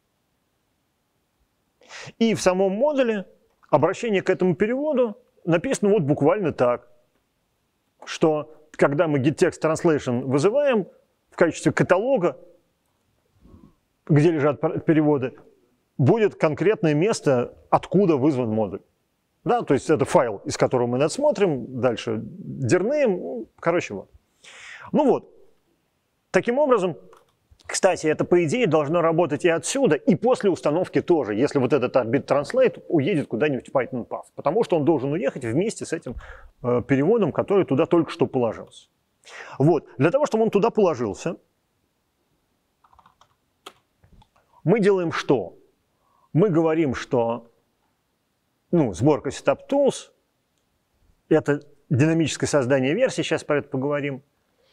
И в самом модуле обращение к этому переводу написано вот буквально так, что когда мы getTextTranslation вызываем в качестве каталога, где лежат переводы, будет конкретное место, откуда вызван модуль. Да, то есть это файл, из которого мы надсмотрим, дальше дернеем, короче, вот. Ну вот, таким образом, кстати, это по идее должно работать и отсюда, и после установки тоже, если вот этот bit translate уедет куда-нибудь в Python path, потому что он должен уехать вместе с этим э, переводом, который туда только что положился. Вот, для того, чтобы он туда положился, мы делаем что? Мы говорим, что ну, сборка setup-tools – это динамическое создание версий, сейчас про это поговорим.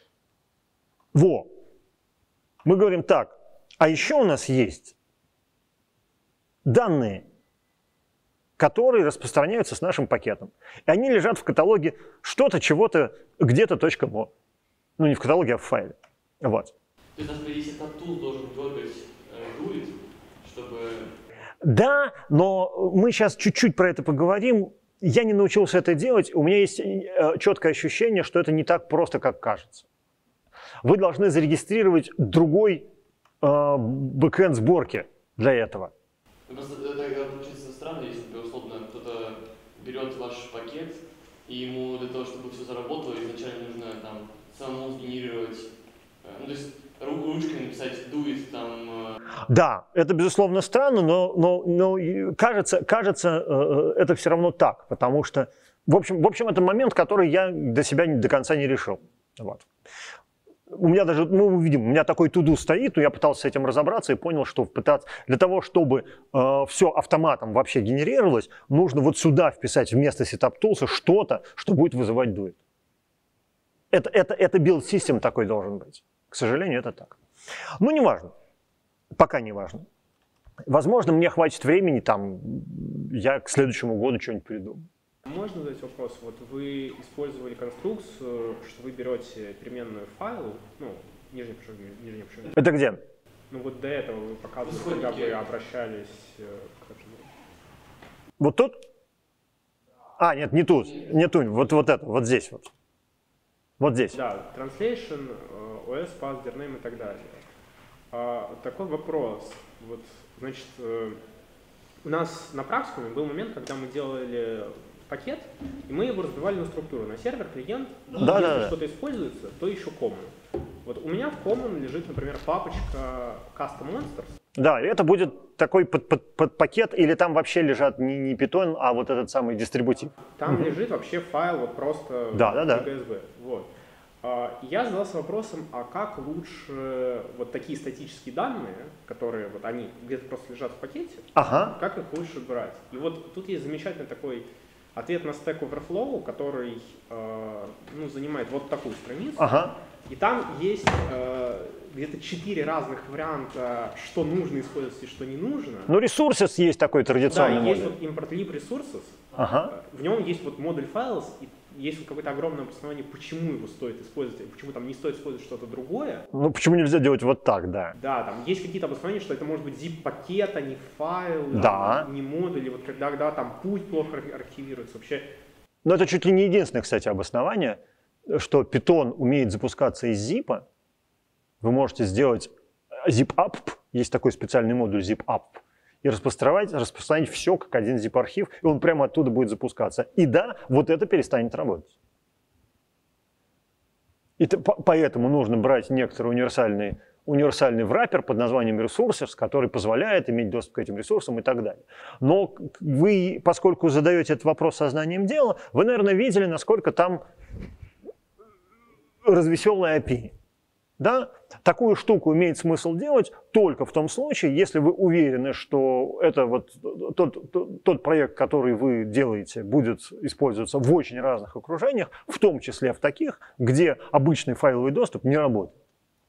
Во! Мы говорим так, а еще у нас есть данные, которые распространяются с нашим пакетом. И они лежат в каталоге что-то, чего-то, где-то .mo. Ну, не в каталоге, а в файле. Вот. То есть, даже если setup-tools должен дергать э, дует, чтобы… Да, но мы сейчас чуть-чуть про это поговорим. Я не научился это делать. У меня есть четкое ощущение, что это не так просто, как кажется. Вы должны зарегистрировать другой э, бэкэнд сборки для этого. Просто это получится странно, если условно кто-то берет ваш пакет, и ему для того, чтобы все заработало, изначально нужно там самому сгенерировать, ну, то есть ручкой написать duit там. Да, это безусловно странно, но, но, но кажется, кажется, это все равно так, потому что, в общем, в общем, это момент, который я для себя до конца не решил. Вот. У меня даже, мы увидим, у меня такой to-do стоит, но я пытался с этим разобраться и понял, что пытаться, для того, чтобы э, все автоматом вообще генерировалось, нужно вот сюда вписать вместо setup-tools что-то, что будет вызывать duit. Это, это, это build-system такой должен быть. К сожалению, это так. Ну, не важно. Пока не важно. Возможно, мне хватит времени, там, я к следующему году что-нибудь придумаю. Можно задать вопрос? Вот вы использовали конструкцию, что вы берете переменную файл, ну, нижний прошивник, нижний прошивник. Это где? Ну, вот до этого вы показывали, когда вы обращались к этому. Вот тут? А, нет, не тут, не тут, вот, вот это, вот здесь вот. Вот здесь. Да, translation, о эс, path, dername и так далее. А, такой вопрос. Вот, значит, у нас на практикуме был момент, когда мы делали пакет, и мы его разбивали на структуру. На сервер, клиент, да, если да, да. что-то используется, то еще common. Вот у меня в common лежит, например, папочка custom monsters. Да, и это будет такой под, под, под пакет, или там вообще лежат не, не Python, а вот этот самый дистрибутив. Там угу. лежит вообще файл вот просто да, да, да. джи эс би. Вот. Я задался вопросом, а как лучше вот такие статические данные, которые вот они где-то просто лежат в пакете, ага. как их лучше брать? И вот тут есть замечательный такой ответ на Stack Overflow, который э, ну, занимает вот такую страницу. Ага. И там есть э, где-то четыре разных варианта, что нужно использовать и что не нужно. Ну, Resources есть такой традиционный да, модуль. есть вот import lib resources. Ага. В нем есть вот модуль files, и есть какое-то огромное обоснование, почему его стоит использовать, и почему там не стоит использовать что-то другое. Ну, почему нельзя делать вот так, да. Да, там есть какие-то обоснования, что это может быть zip-пакет, а не файл, да. а не модуль, и вот когда, когда там путь плохо архивируется, вообще. Но это чуть ли не единственное, кстати, обоснование, что Python умеет запускаться из zip. Вы можете сделать zip-up, есть такой специальный модуль zip-up, и распространять, распространять все как один zip-архив, и он прямо оттуда будет запускаться. И да, вот это перестанет работать. И поэтому нужно брать некоторый универсальный, универсальный wrapper под названием resources, который позволяет иметь доступ к этим ресурсам и так далее. Но вы, поскольку задаете этот вопрос сознанием дела, вы, наверное, видели, насколько там развеселая эй пи ай. Да? Такую штуку имеет смысл делать только в том случае, если вы уверены, что это вот тот, тот, тот проект, который вы делаете, будет использоваться в очень разных окружениях, в том числе в таких, где обычный файловый доступ не работает.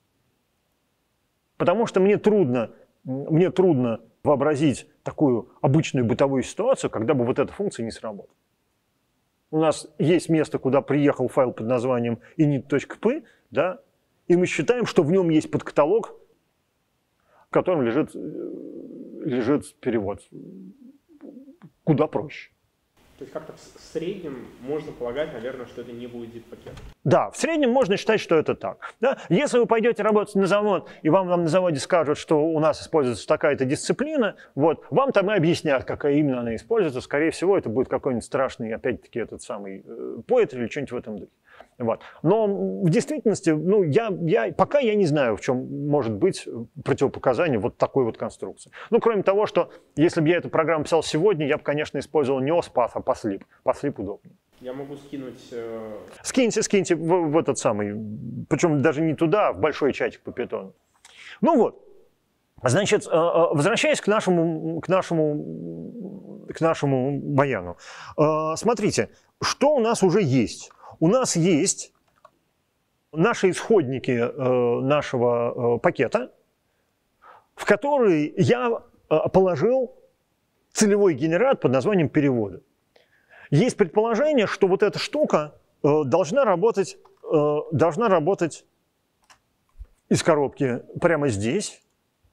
Потому что мне трудно, мне трудно вообразить такую обычную бытовую ситуацию, когда бы вот эта функция не сработала. У нас есть место, куда приехал файл под названием init.p, да, и мы считаем, что в нем есть подкаталог, в котором лежит, лежит перевод. Куда проще. То есть как-то в среднем можно полагать, наверное, что это не будет zip-пакет. Да, в среднем можно считать, что это так. Да? Если вы пойдете работать на завод, и вам, вам на заводе скажут, что у нас используется такая-то дисциплина, вот, вам там и объяснят, какая именно она используется. Скорее всего, это будет какой-нибудь страшный, опять-таки, этот самый э, поэт или что-нибудь в этом духе. Вот. Но в действительности, ну, я, я, пока я не знаю, в чем может быть противопоказание вот такой вот конструкции. Ну, кроме того, что если бы я эту программу писал сегодня, я бы, конечно, использовал не OSPath, а PathLib. PathLib удобнее. Я могу скинуть... Э... Скиньте, скиньте в, в этот самый, причем даже не туда, а в большой чатик по питону. Ну вот, значит, возвращаясь к нашему, к нашему, к нашему баяну. Смотрите, что у нас уже есть. У нас есть наши исходники нашего пакета, в который я положил целевой генератор под названием перевода. Есть предположение, что вот эта штука должна работать, должна работать из коробки прямо здесь.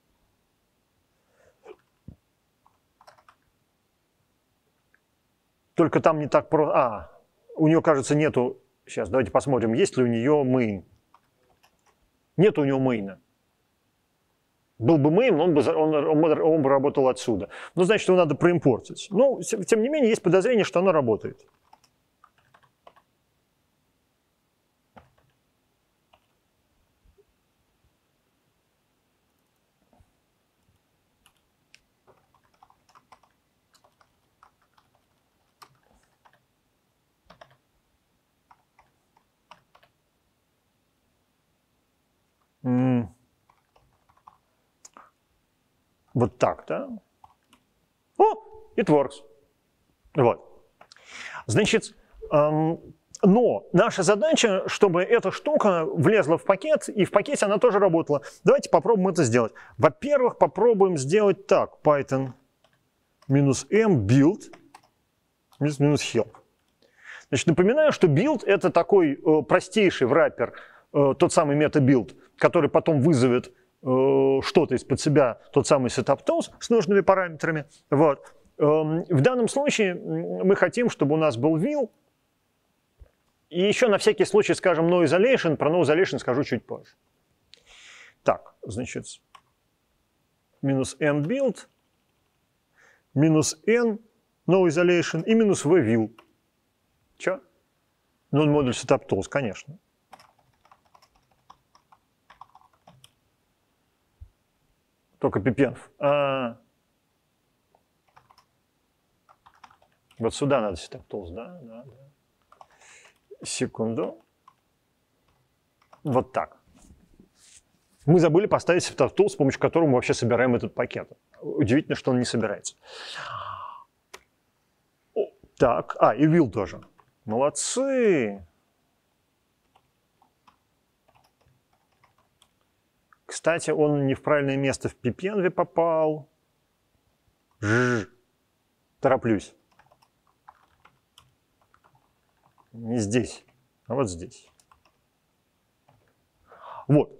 Только там не так просто... А, у нее, кажется, нету... Сейчас, давайте посмотрим, есть ли у нее main. Нет у нее мейна. Был бы main, он бы, он, он, он бы работал отсюда. Ну, значит, его надо проимпортить. Но, тем не менее, есть подозрение, что оно работает. Вот так, да? О, it works. Вот. Значит, эм, но наша задача, чтобы эта штука влезла в пакет, и в пакете она тоже работала. Давайте попробуем это сделать. Во-первых, попробуем сделать так. Python минус m build минус help. Значит, напоминаю, что build — это такой э, простейший wrapper, э, тот самый meta-build, который потом вызовет что-то из-под себя, тот самый setup tools с нужными параметрами. Вот. В данном случае мы хотим, чтобы у нас был will. И еще на всякий случай скажем no isolation. Про no isolation скажу чуть позже. Так, значит, минус n build, минус n no isolation и минус v will. Че? Non модуль setup tools, конечно. Только пипенов. А, вот сюда надо setup tools, да? Да, да. Секунду. Вот так. Мы забыли поставить setup tools, с помощью которого мы вообще собираем этот пакет. Удивительно, что он не собирается. О, так, а, и will тоже. Молодцы. Кстати, он не в правильное место в пипенве попал. Жжж. Тороплюсь. Не здесь, а вот здесь. Вот.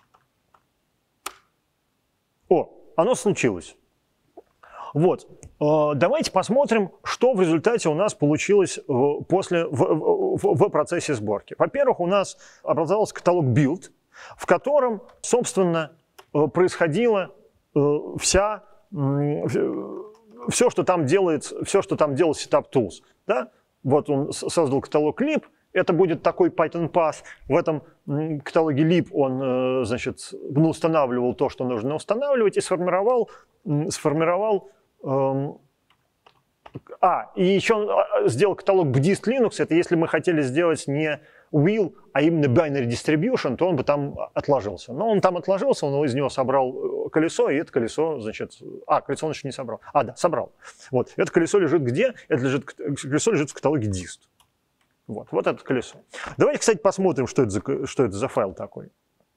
О, оно случилось. Вот. Давайте посмотрим, что в результате у нас получилось после, в, в, в процессе сборки. Во-первых, у нас образовался каталог build, в котором, собственно, происходило вся, все, что там делает, все, что там делает SetupTools. Да? Вот он создал каталог lib, это будет такой Python path. В этом каталоге lib он, значит, устанавливал то, что нужно устанавливать, и сформировал, сформировал эм, а, и еще он сделал каталог bdist Linux. Это если мы хотели сделать не wheel, а именно binary distribution, то он бы там отложился. Но он там отложился, он из него собрал колесо, и это колесо, значит... А, колесо он еще не собрал. А, да, собрал. Вот. Это колесо лежит где? Это лежит, колесо лежит в каталоге dist. Вот, вот это колесо. Давайте, кстати, посмотрим, что это за, что это за файл такой.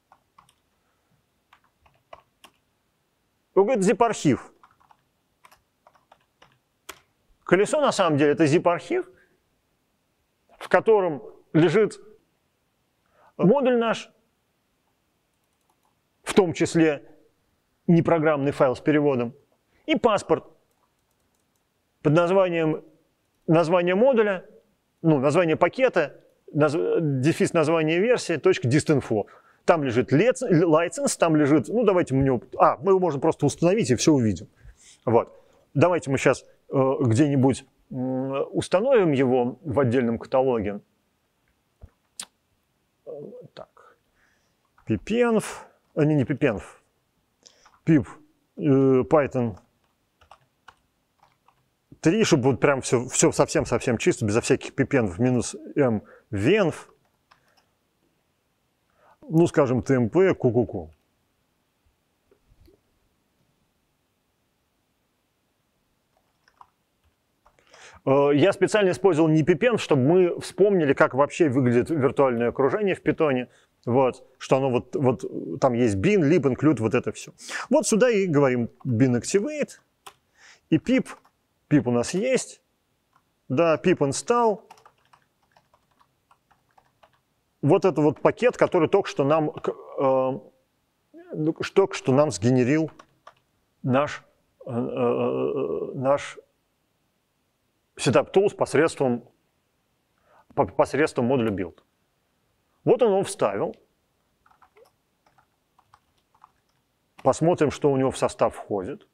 Это zip-архив. Колесо, на самом деле, это zip-архив, в котором лежит модуль наш, в том числе непрограммный файл с переводом, и паспорт под названием название модуля, ну, название пакета, наз, дефис название версии, точка distinfo. Там лежит license, там лежит, ну, давайте мы, него, а, мы его можем просто установить и все увидим. Вот. Давайте мы сейчас э, где-нибудь э, установим его в отдельном каталоге. Так. pip-env, а, не, не pip-env, pip э, Python три, чтобы вот прям все, все совсем-совсем чисто, безо всяких pip-env, минус m venv, ну, скажем, tmp, ку-ку-ку. Я специально использовал не pip-env, чтобы мы вспомнили, как вообще выглядит виртуальное окружение в питоне. Вот, что оно вот, вот там есть bin, lib, include, вот это все. Вот сюда и говорим bin activate, и pip, pip у нас есть, да, pip install. Вот это вот пакет, который только что нам, э, только что нам сгенерил наш, э, э, наш SetupTools посредством, посредством модуля build. Вот он его вставил. Посмотрим, что у него в состав входит.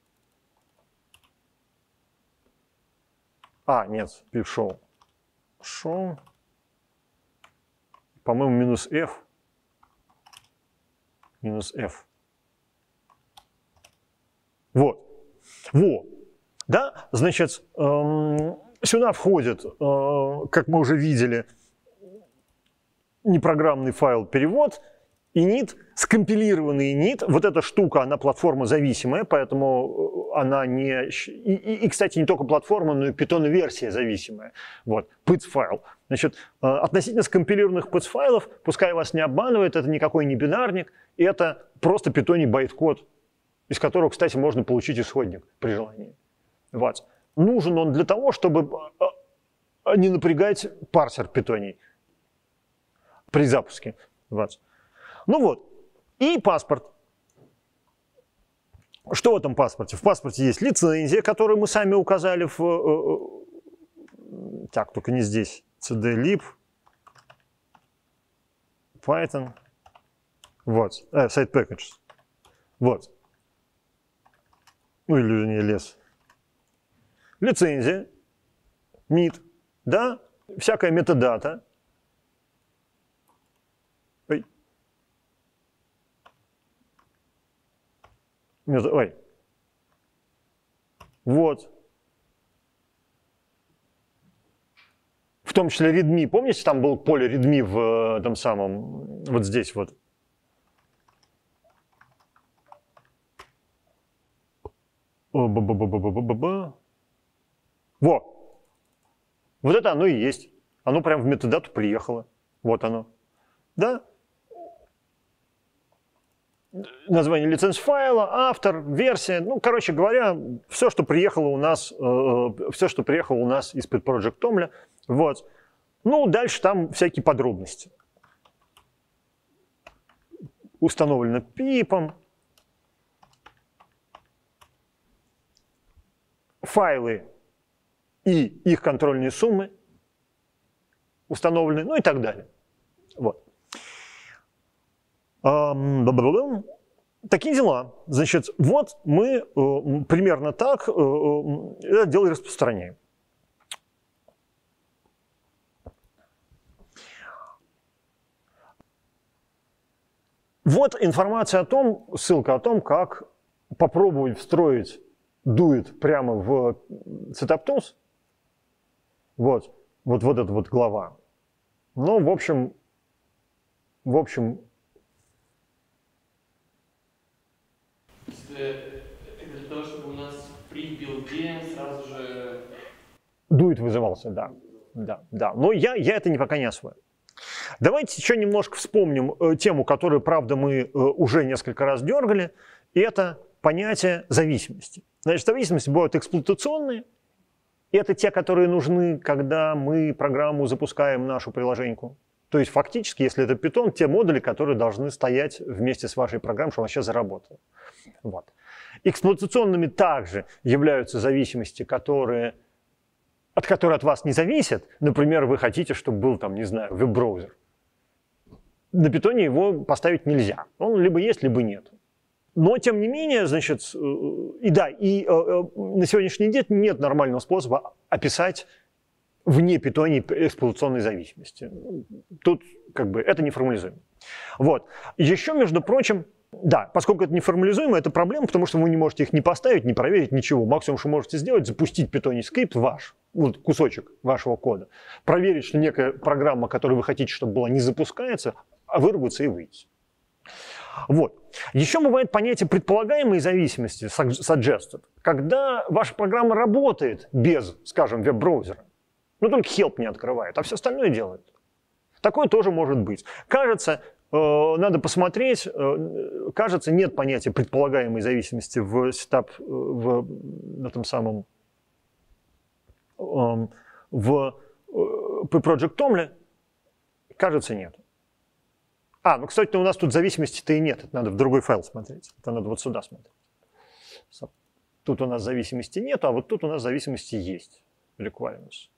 А, нет, pip show. Show. По-моему, минус F. Минус F. Вот. Вот. Да, значит, эм, сюда входит, э, как мы уже видели, непрограммный файл перевод, init, скомпилированный init. Вот эта штука, она платформа зависимая, поэтому она не... И, и, и кстати, не только платформа, но и Python-версия зависимая. Вот, пыц-файл. Значит, относительно скомпилированных пыц-файлов, пускай вас не обманывает, это никакой не бинарник, это просто Python байт-код, из которого, кстати, можно получить исходник при желании. Вот. Нужен он для того, чтобы не напрягать парсер питоний при запуске. Вот. Ну вот, и паспорт. Что в этом паспорте? В паспорте есть лицензия, которую мы сами указали в... Так, только не здесь. cd-lib, Python. Вот, э, site packages. Вот. Ну или не лес. Лицензия, мид, да, всякая метадата. Ой. Мета, ой. Вот. В том числе readme. Помните, там было поле readme в этом самом, вот здесь вот. Ба-ба-ба-ба-ба-ба-ба. Во! Вот это оно и есть. Оно прям в метадату приехало. Вот оно. Да? Название лиценз файла, автор, версия. Ну, короче говоря, все, что приехало у нас, э, все, что приехало у нас из-под Project Toml. Вот. Ну, дальше там всякие подробности. Установлено пипом. Файлы и их контрольные суммы установлены, ну и так далее. Вот. Такие дела. Значит, вот мы э, примерно так э, это дело распространяем. Вот информация о том, ссылка о том, как попробовать встроить дует прямо в SetupTools. Вот, вот, вот эта вот глава. Ну, в общем, в общем, это для того, чтобы у нас при билде сразу же... дует вызывался, да. Да, да. Но я, я это не, пока не освоил. Давайте еще немножко вспомним э, тему, которую, правда, мы э, уже несколько раз дергали. Это понятие зависимости. Значит, зависимости бывают эксплуатационные. Это те, которые нужны, когда мы программу запускаем, нашу приложеньку. То есть фактически, если это Python, те модули, которые должны стоять вместе с вашей программой, чтобы она сейчас заработала. Вот. Эксплуатационными также являются зависимости, которые, от которых от вас не зависят. Например, вы хотите, чтобы был там, не знаю, веб-браузер. На Python его поставить нельзя. Он либо есть, либо нет. Но, тем не менее, значит, и да, и э, э, на сегодняшний день нет нормального способа описать вне Python эксплуатационной зависимости. Тут как бы это неформализуемо. Вот. Еще, между прочим, да, поскольку это неформализуемо, это проблема, потому что вы не можете их не поставить, не проверить, ничего. Максимум, что можете сделать, запустить Python скрипт ваш, вот кусочек вашего кода, проверить, что некая программа, которую вы хотите, чтобы была, не запускается, а выругаться и выйти. Вот. Еще бывает понятие предполагаемой зависимости, suggested, когда ваша программа работает без, скажем, веб-браузера, но только help не открывает, а все остальное делает. Такое тоже может быть. Кажется, э, надо посмотреть, э, кажется, нет понятия предполагаемой зависимости в сетап, в этом самом, э, в Project Toml, кажется, нет. А, ну, кстати, у нас тут зависимости-то и нет. Это надо в другой файл смотреть. Это надо вот сюда смотреть. Тут у нас зависимости нет, а вот тут у нас зависимости есть. Requirements.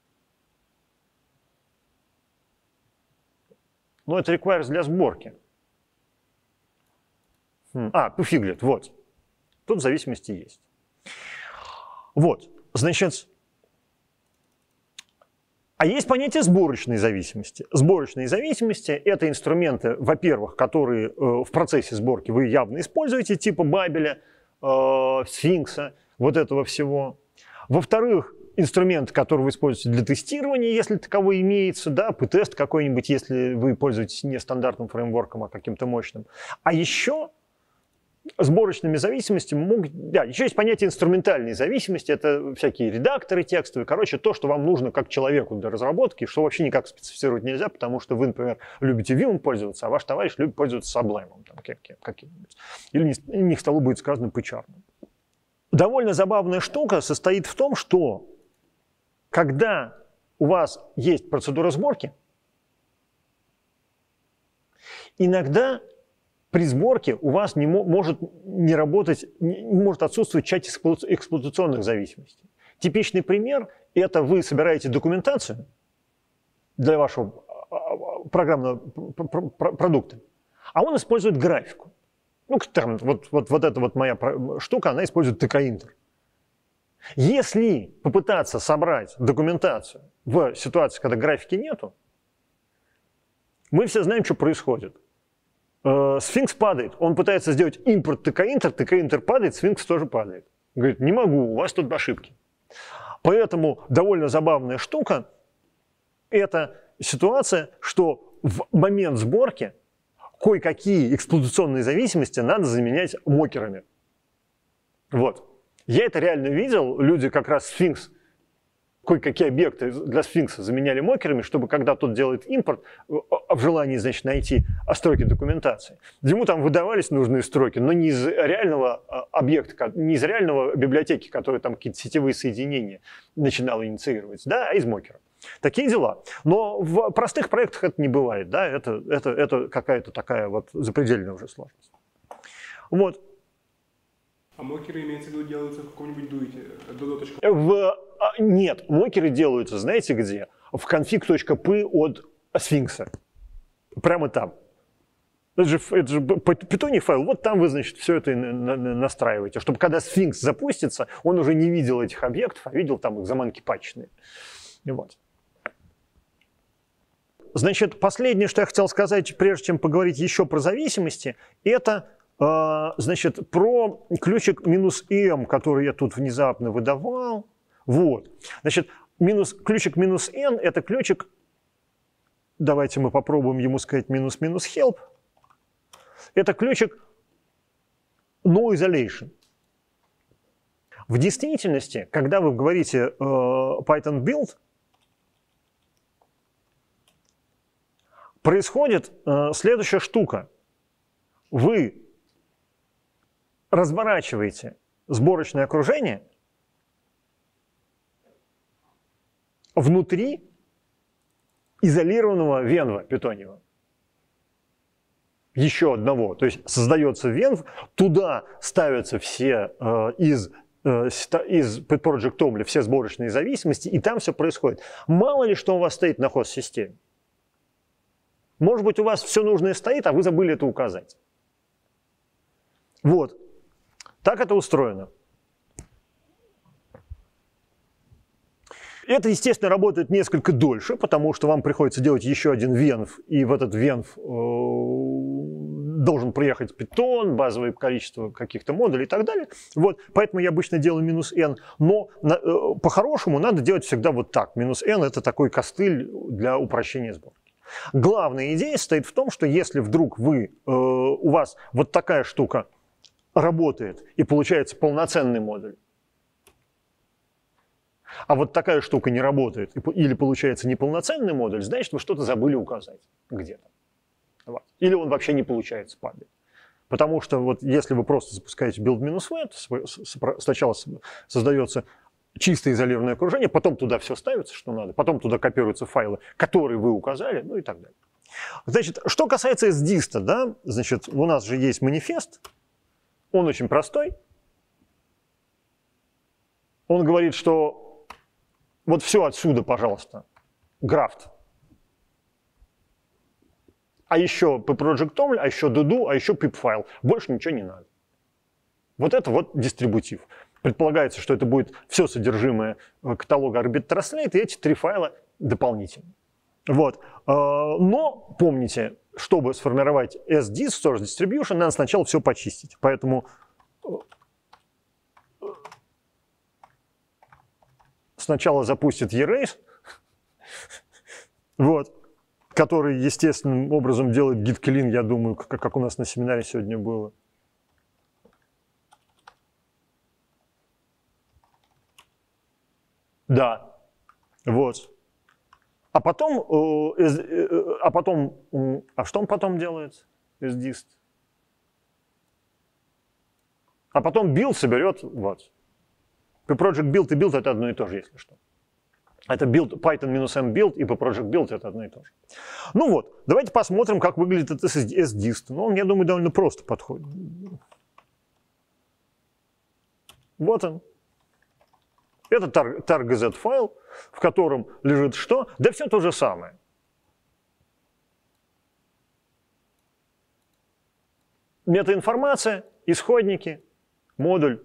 Но это requires для сборки. А, Pufiglet, вот. Тут зависимости есть. Вот, значит... А есть понятие сборочной зависимости. Сборочные зависимости – это инструменты, во-первых, которые э, в процессе сборки вы явно используете, типа Бабеля, э, Сфинкса, вот этого всего. Во-вторых, инструмент, который вы используете для тестирования, если таковой имеется, да, пи-тест какой-нибудь, если вы пользуетесь не стандартным фреймворком, а каким-то мощным. А еще сборочными зависимостями могут... Да, еще есть понятие инструментальной зависимости, это всякие редакторы текстовые, короче, то, что вам нужно как человеку для разработки, что вообще никак специфицировать нельзя, потому что вы, например, любите Vim пользоваться, а ваш товарищ любит пользоваться Sublime, там, каким-нибудь. Или у них к тому будет сказано PyCharm. Довольно забавная штука состоит в том, что когда у вас есть процедура сборки, иногда при сборке у вас не может не работать, не может отсутствовать часть эксплуатационных зависимостей. Типичный пример – это вы собираете документацию для вашего программного продукта, а он использует графику. Ну, там, вот, вот, вот эта вот моя штука, она использует ти кей Inter. Если попытаться собрать документацию в ситуации, когда графики нету, мы все знаем, что происходит. Сфинкс падает, он пытается сделать импорт ти кей Inter, ти кей Inter падает, Сфинкс тоже падает. Говорит, не могу, у вас тут ошибки. Поэтому довольно забавная штука – это ситуация, что в момент сборки кое-какие эксплуатационные зависимости надо заменять мокерами. Вот. Я это реально видел, люди как раз Сфинкс, кое-какие объекты для Сфинкса заменяли мокерами, чтобы когда тот делает импорт, в желании, значит, найти строки документации, ему там выдавались нужные строки, но не из реального объекта, не из реального библиотеки, которая там какие-то сетевые соединения начинала инициировать, да, а из мокера. Такие дела. Но в простых проектах это не бывает, да, это, это, это какая-то такая вот запредельная уже сложность. Вот. А мокеры, имеется в виду, делаются в каком-нибудь дуете? В, нет, мокеры делаются, знаете где? В config.py от Сфинкса. Прямо там. Это же, это же Python файл, вот там вы, значит, все это настраиваете, чтобы когда Sphinx запустится, он уже не видел этих объектов, а видел там их заманки патчные. Вот. Значит, последнее, что я хотел сказать, прежде чем поговорить еще про зависимости, это, значит, про ключик минус m, который я тут внезапно выдавал. Вот. Значит, минус, ключик минус n – это ключик, давайте мы попробуем ему сказать минус-минус help. Это ключик no isolation. В действительности, когда вы говорите э, Python build, происходит э, следующая штука. Вы разворачиваете сборочное окружение внутри изолированного венва питониева. Еще одного. То есть создается венв, туда ставятся все э, из, э, из Project Toml все сборочные зависимости, и там все происходит. Мало ли что у вас стоит на хост-системе. Может быть, у вас все нужное стоит, а вы забыли это указать. Вот. Так это устроено. Это, естественно, работает несколько дольше, потому что вам приходится делать еще один венв, и в этот венв э, должен приехать Python, базовое количество каких-то модулей и так далее. Вот, поэтому я обычно делаю минус n, но на, э, по-хорошему надо делать всегда вот так. Минус n – это такой костыль для упрощения сборки. Главная идея состоит в том, что если вдруг вы, э, у вас вот такая штука работает и получается полноценный модуль, а вот такая штука не работает или получается неполноценный модуль, значит, вы что-то забыли указать где-то. Вот. Или он вообще не получается, падает. Потому что вот если вы просто запускаете build-v, то сначала создается чисто изолированное окружение, потом туда все ставится, что надо, потом туда копируются файлы, которые вы указали, ну и так далее. Значит, что касается эс дист, да, значит, у нас же есть манифест, он очень простой. Он говорит, что вот все отсюда, пожалуйста, графт. А еще Project Toml, а еще Dudu, а еще pip-файл. Больше ничего не надо. Вот это вот дистрибутив. Предполагается, что это будет все содержимое каталога Arbit Translate, и эти три файла дополнительно. Вот. Но помните, чтобы сформировать эс дист, Source Distribution, надо сначала все почистить. Поэтому сначала запустит erase, вот, который естественным образом делает git clean, я думаю, как, как у нас на семинаре сегодня было. Да, вот. А потом, э, э, а потом, э, а что он потом делает? эс дист. А потом build соберет, вот. Project build и build это одно и то же, если что. Это build, Python-m build и Project build это одно и то же. Ну вот, давайте посмотрим, как выглядит этот эс дист. Ну, он, я думаю, довольно просто подходит. Вот он. Это tar.gz файл, в котором лежит что? Да все то же самое. Метаинформация, исходники, модуль.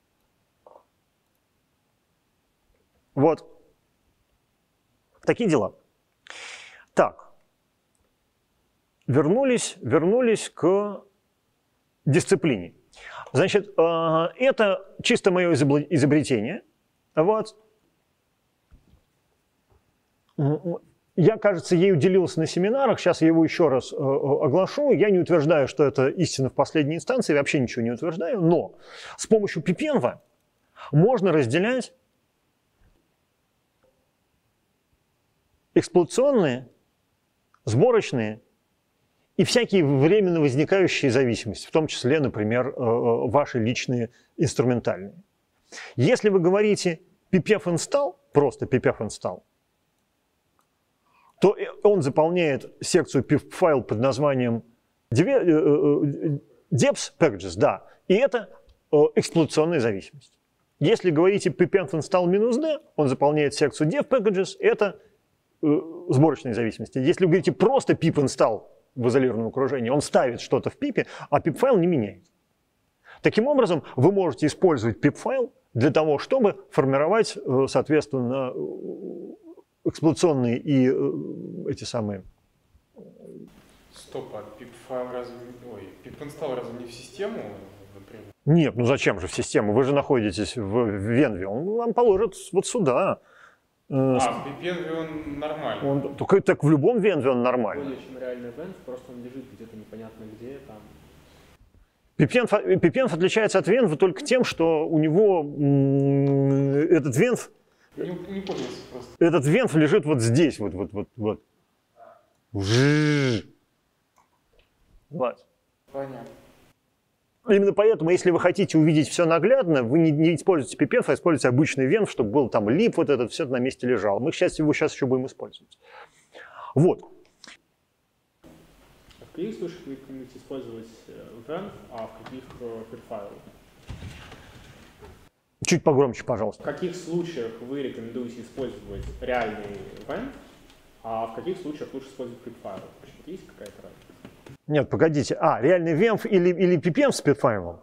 Вот. Такие дела. Так. Вернулись, вернулись к дисциплине. Значит, это чисто мое изобретение. Вот. Я, кажется, ей делился на семинарах, сейчас я его еще раз оглашу. Я не утверждаю, что это истина в последней инстанции, вообще ничего не утверждаю, но с помощью пипенва можно разделять эксплуатационные, сборочные и всякие временно возникающие зависимости, в том числе, например, ваши личные инструментальные. Если вы говорите ppf install, просто ppf install, то он заполняет секцию pip-файл под названием deps packages, да, и это эксплуатационная зависимость. Если говорите ppf install-d, он заполняет секцию dev packages, это сборочные зависимости. Если вы говорите просто pip install в изолированном окружении, он ставит что-то в пипе, а пип-файл не меняет. Таким образом, вы можете использовать пип-файл для того, чтобы формировать, соответственно, эксплуатационные и эти самые... Стоп, а pip-файл разве... Ой, pip-install разве не в систему, например? Нет, ну зачем же в систему? Вы же находитесь в Венве, он вам положит вот сюда. А, в Венве он нормальный? Он, только так в любом Венве он нормальный. Более чем реальный Венв, просто он лежит где-то непонятно где, там... пипенв отличается от Венва только тем, что у него этот Венв... Не, не понял просто. Этот Венв лежит вот здесь, вот, вот, вот, вот. Вот. Понятно. Именно поэтому, если вы хотите увидеть все наглядно, вы не, не используете пипенв, а используете обычный Венв, чтобы был там лип, вот этот все на месте лежал. Мы, к счастью, его сейчас еще будем использовать. Вот. В каких случаях вы рекомендуете использовать Венв, а в каких пип-файл? Чуть погромче, пожалуйста. В каких случаях вы рекомендуете использовать реальный Венв, а в каких случаях лучше использовать пип-файл? Есть какая-то разница? Нет, погодите. А, реальный Венв или, или пипенв с пип-файлом?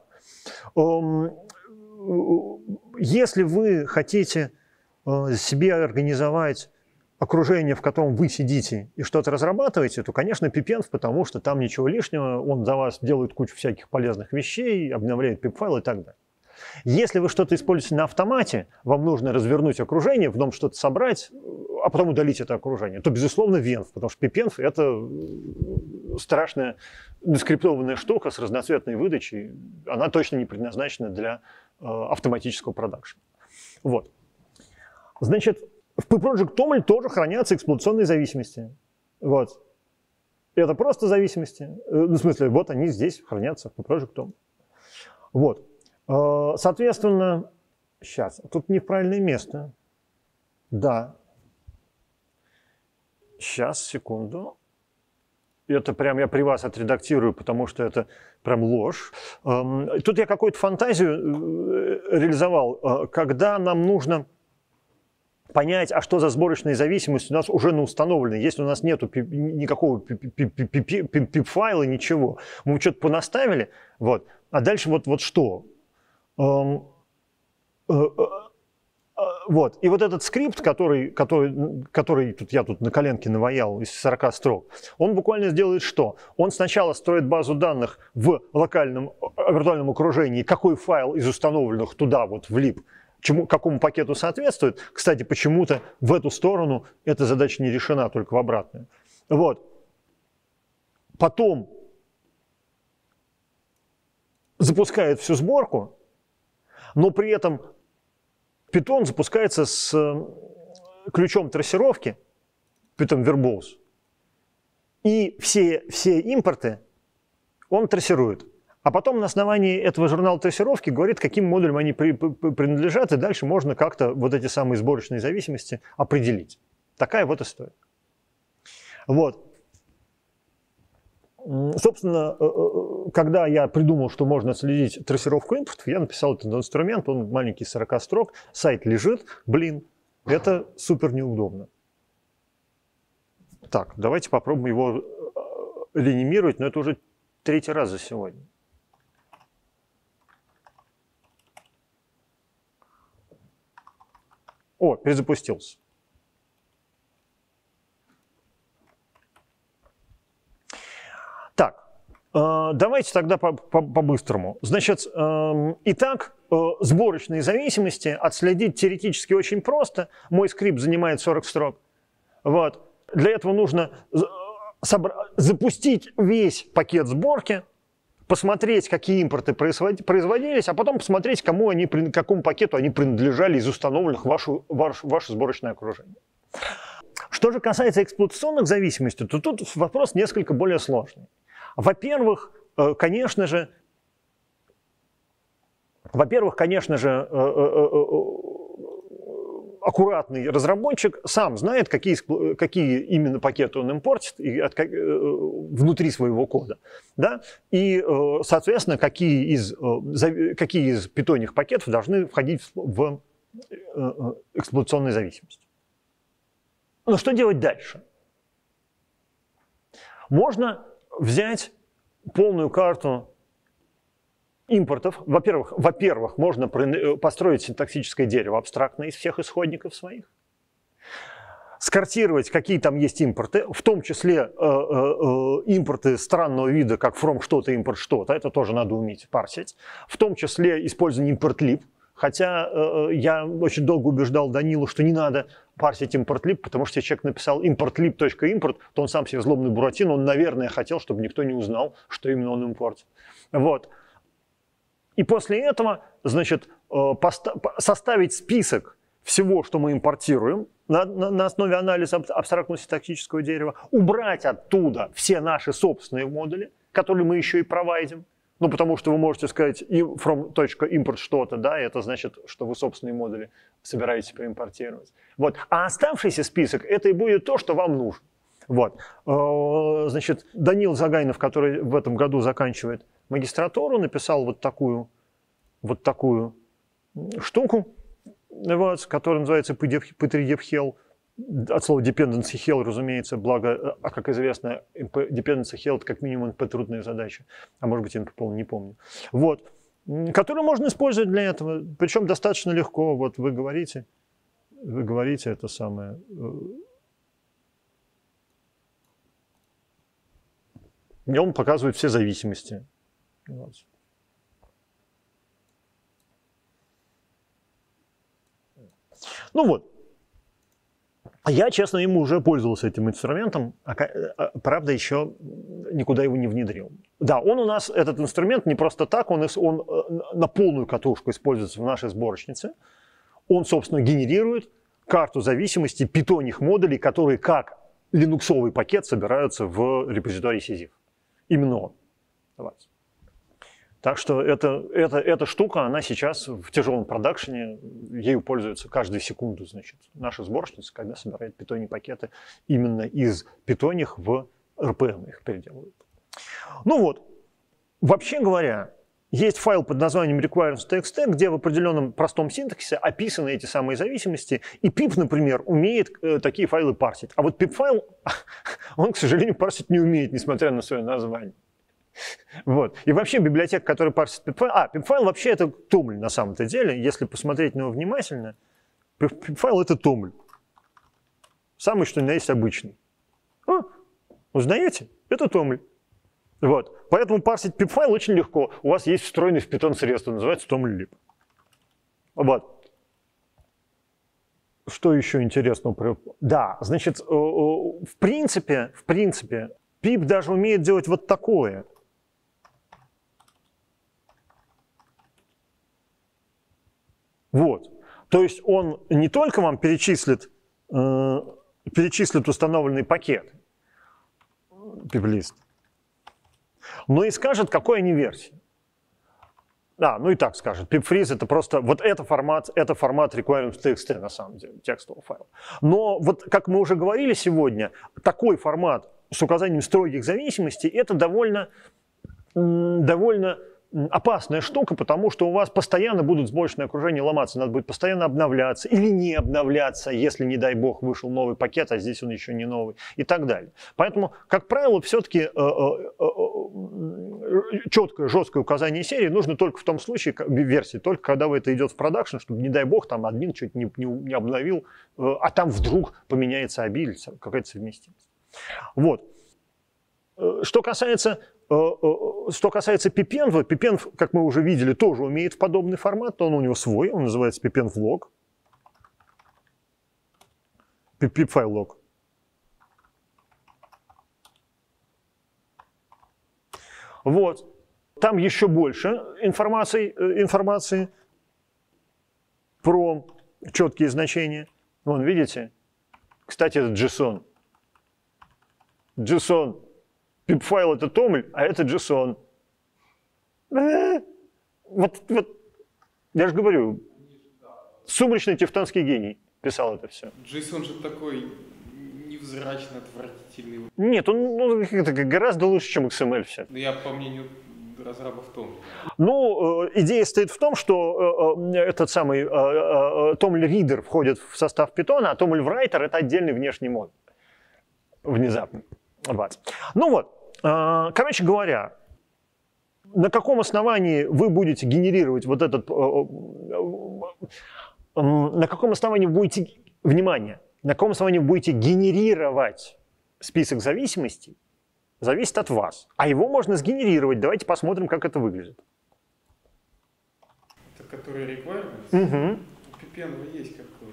Если вы хотите себе организовать окружение, в котором вы сидите и что-то разрабатываете, то, конечно, пипенв, потому что там ничего лишнего, он за вас делает кучу всяких полезных вещей, обновляет пип-файл и так далее. Если вы что-то используете на автомате, вам нужно развернуть окружение, в нем что-то собрать, а потом удалить это окружение, то, безусловно, Венв, потому что пипенв — это страшная дескриптованная штука с разноцветной выдачей. Она точно не предназначена для э, автоматического продакшена. Вот. Значит, в PyProject Toml тоже хранятся эксплуатационные зависимости. Вот. Это просто зависимости. В смысле, вот они здесь хранятся в PyProject Toml. Вот. Соответственно, сейчас, тут неправильное место. Да. Сейчас, секунду. Это прям я при вас отредактирую, потому что это прям ложь. Тут я какую-то фантазию реализовал. Когда нам нужно понять, а что за сборочная зависимость у нас уже установлена, если у нас нету никакого пип-файла, ничего. Мы что-то понаставили, вот. А дальше вот, вот что? Вот. И вот этот скрипт, который, который, который тут, я тут на коленке наваял из сорока строк, он буквально сделает что? Он сначала строит базу данных в локальном виртуальном окружении, какой файл из установленных туда вот влип, чему, какому пакету соответствует. Кстати, почему-то в эту сторону эта задача не решена, только в обратную. Вот. Потом запускает всю сборку, но при этом Python запускается с ключом трассировки, Python Verbose, и все, все импорты он трассирует. А потом на основании этого журнала трассировки говорит, каким модулям они при, при, принадлежат, и дальше можно как-то вот эти самые сборочные зависимости определить. Такая вот история. Вот. Собственно, когда я придумал, что можно отследить трассировку импортов, я написал этот инструмент, он маленький, сорока строк, сайт лежит, блин, это супер неудобно. Так, давайте попробуем его реанимировать, но это уже третий раз за сегодня. О, перезапустился. Так, э, давайте тогда по-быстрому. Значит, э, итак, э, сборочные зависимости отследить теоретически очень просто. Мой скрипт занимает сорок строк. Вот. Для этого нужно запустить весь пакет сборки, посмотреть, какие импорты производились, а потом посмотреть, кому они, какому пакету они принадлежали из установленных в вашу, ваше, ваше сборочное окружение. Что же касается эксплуатационных зависимостей, то тут вопрос несколько более сложный. Во-первых, конечно же, во-первых, конечно же, аккуратный разработчик сам знает, какие, какие именно пакеты он импортит и от, внутри своего кода. Да? И, соответственно, какие из, какие из питонных пакетов должны входить в эксплуатационную зависимость. Но что делать дальше? Можно взять полную карту импортов. Во-первых, во-первых, можно построить синтаксическое дерево абстрактно из всех исходников своих. Скартировать, какие там есть импорты, в том числе э, э, импорты странного вида, как from что-то, импорт что-то. Это тоже надо уметь парсить. В том числе использование импорт-либ. Хотя э, я очень долго убеждал Данилу, что не надо парсить импорт-либ, потому что если человек написал импорт-либ.импорт, то он сам себе злобный Буратино, он, наверное, хотел, чтобы никто не узнал, что именно он импортит. Вот. И после этого, значит, э, составить список всего, что мы импортируем, на, на, на основе анализа абстрактного синтаксического дерева, убрать оттуда все наши собственные модули, которые мы еще и провайдим. Ну, потому что вы можете сказать from.import что-то, да, и это значит, что вы собственные модули собираетесь проимпортировать. Вот. А оставшийся список, это и будет то, что вам нужно. Вот. Значит, Данил Загайнов, который в этом году заканчивает магистратуру, написал вот такую, вот такую штуку, вот, которая называется пи три дев хел. От слова dependency hell, разумеется, благо, а как известно, dependency hell это как минимум эн пи трудная задача, а может быть эн пи пол, не помню. Вот, которую можно использовать для этого, причем достаточно легко. Вот вы говорите, вы говорите это самое. И он показывает все зависимости. Вот. Ну вот. Я, честно, ему уже пользовался этим инструментом, а, правда, еще никуда его не внедрил. Да, он у нас, этот инструмент, не просто так, он, он на полную катушку используется в нашей сборочнице. Он, собственно, генерирует карту зависимостей питоних модулей, которые как линуксовый пакет собираются в репозитории сизиф. Именно он. Давайте. Так что это, это, эта штука, она сейчас в тяжелом продакшене, ею пользуется каждую секунду, значит, наша сборочница, когда собирает питони пакеты именно из питоних в эр пи эм их переделывают. Ну вот, вообще говоря, есть файл под названием requirements.txt, где в определенном простом синтаксисе описаны эти самые зависимости, и пип, например, умеет э, такие файлы парсить. А вот пип-файл, он, к сожалению, парсить не умеет, несмотря на свое название. Вот. И вообще библиотека, которая парсит пип-файл... А, пип-файл вообще это томль на самом-то деле. Если посмотреть на него внимательно, пип-файл это томль. Самый, что ни на есть, обычный. А, узнаете? Это томль. Вот. Поэтому парсить пип-файл очень легко. У вас есть встроенный в Python средство, называется toml-lib. Вот. Что еще интересного? Да, значит, в принципе, в принципе, пип даже умеет делать вот такое. Вот. То есть он не только вам перечислит, э, перечислит установленный пакет, пип-лист, но и скажет, какой они версии. Да, ну и так скажет. pipfreeze это просто, вот это формат, это формат requirements.txt на самом деле, текстового файла. Но вот, как мы уже говорили сегодня, такой формат с указанием строгих зависимостей, это довольно, довольно опасная штука, потому что у вас постоянно будут сборочные окружения ломаться, надо будет постоянно обновляться или не обновляться, если, не дай бог, вышел новый пакет, а здесь он еще не новый, и так далее. Поэтому, как правило, все-таки э, э, э, четкое, жесткое указание серии нужно только в том случае, версии, только когда это идет в продакшн, чтобы, не дай бог, там админ что-то не, не, не обновил, э, а там вдруг поменяется эй би ай или какая-то совместимость. Вот. Что касается, что касается пипенва, пипенв, как мы уже видели, тоже умеет в подобный формат, он у него свой, он называется pipенv-log, pip-file-log. Вот. Там еще больше информации, информации про четкие значения. Вон, видите? Кстати, это JSON. JSON. Пип-файл это томль, а это JSON. Вот, вот, я же говорю, сумрачный тевтонский гений писал это все. JSON же такой невзрачный, отвратительный. Нет, он ну, гораздо лучше, чем икс эм эль все. Я по мнению разрабов томль. Ну, идея стоит в том, что этот самый томль-ридер входит в состав Python, а томль-writer это отдельный внешний модуль. Внезапно. Вот. Ну вот, короче говоря, на каком основании вы будете генерировать вот этот... На каком основании вы будете... Внимание! На каком основании вы будете генерировать список зависимостей, зависит от вас. А его можно сгенерировать. Давайте посмотрим, как это выглядит. Это который requirements? Угу. У пи пи эн есть какой-то.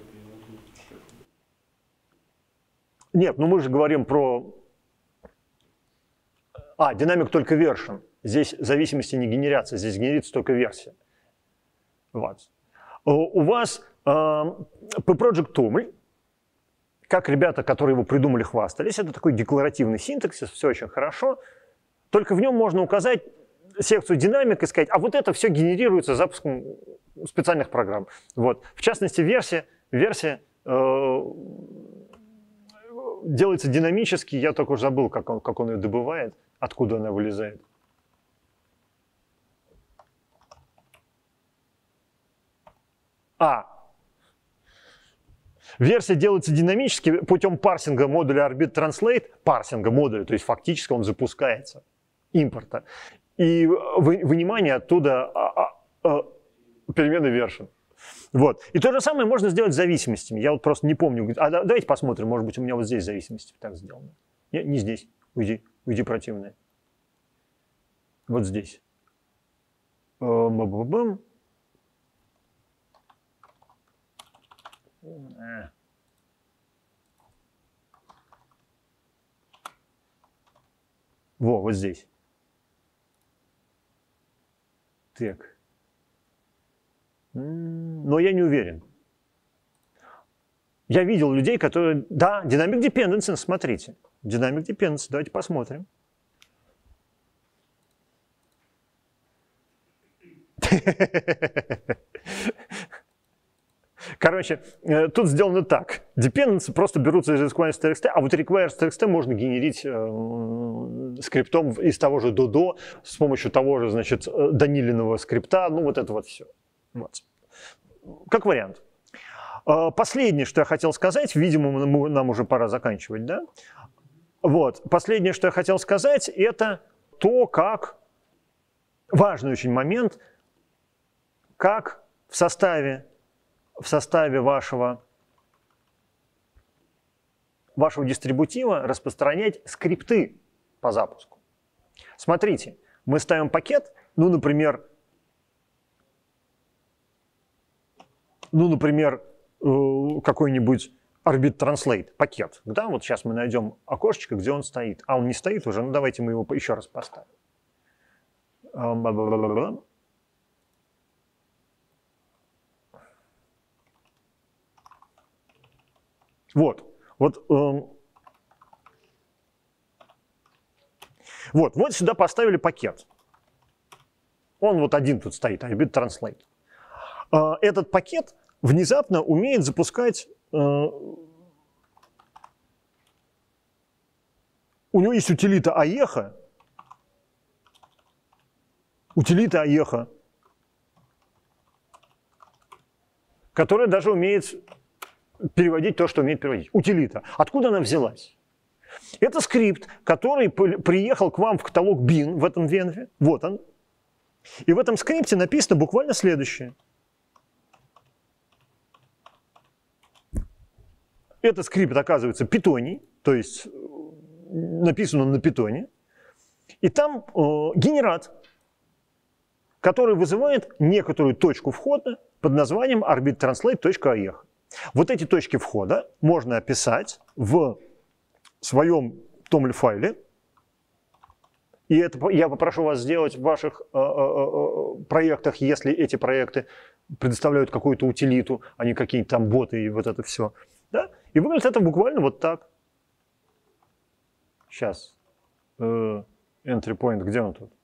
Нет, ну мы же говорим про... А, динамик только version. Здесь зависимости не генерятся, здесь генерится только версия. Вот. У вас э, pproject toml, как ребята, которые его придумали, хвастались, это такой декларативный синтаксис, все очень хорошо, только в нем можно указать секцию динамик и сказать, а вот это все генерируется запуском специальных программ. Вот. В частности, версия, версия э, делается динамически, я только уже забыл, как он, как он ее добывает, откуда она вылезает. А. Версия делается динамически путем парсинга модуля Arbit Translate, парсинга модуля, то есть фактически он запускается, импорта, и вынимание оттуда а, а, перемены version. Вот. И то же самое можно сделать с зависимостями. Я вот просто не помню. А давайте посмотрим, может быть, у меня вот здесь зависимости так сделано. Не, не здесь. Уйди, уйди, противное. Вот здесь. Бам-бам-бам. Во, вот здесь. Так. Но я не уверен. Я видел людей, которые... Да, Dynamic Dependency, смотрите. Dynamic Dependency, давайте посмотрим. Короче, тут сделано так. Dependency просто берутся из requires.txt, а вот requires.txt можно генерить э, скриптом из того же Dodo с помощью того же, значит, Данилиного скрипта. Ну, вот это вот все. Вот. Как вариант. Последнее, что я хотел сказать, видимо, нам уже пора заканчивать, да? Вот. Последнее, что я хотел сказать, это то, как... Важный очень момент, как в составе в составе вашего, вашего дистрибутива распространять скрипты по запуску. Смотрите, мы ставим пакет, ну, например, ну, например, какой-нибудь Arbit Translate пакет. Да, вот сейчас мы найдем окошечко, где он стоит. А он не стоит уже, ну, давайте мы его еще раз поставим. Вот, вот, эм, вот, вот сюда поставили пакет. Он вот один тут стоит, Arbit Translate. Э, этот пакет внезапно умеет запускать, э, у него есть утилита аеха, утилита аеха, которая даже умеет переводить то, что умеет переводить. Утилита. Откуда она взялась? Это скрипт, который приехал к вам в каталог bin в этом венве. Вот он. И в этом скрипте написано буквально следующее. Этот скрипт оказывается питоний, то есть написан он на питоне. И там э, генерат, который вызывает некоторую точку входа под названием arbittranslate.aecha. Вот эти точки входа можно описать в своем томл-файле. И это я попрошу вас сделать в ваших э, э, проектах, если эти проекты предоставляют какую-то утилиту, а не какие-то там боты и вот это все. Да? И выглядит это буквально вот так. Сейчас. Э, entry point, где он тут?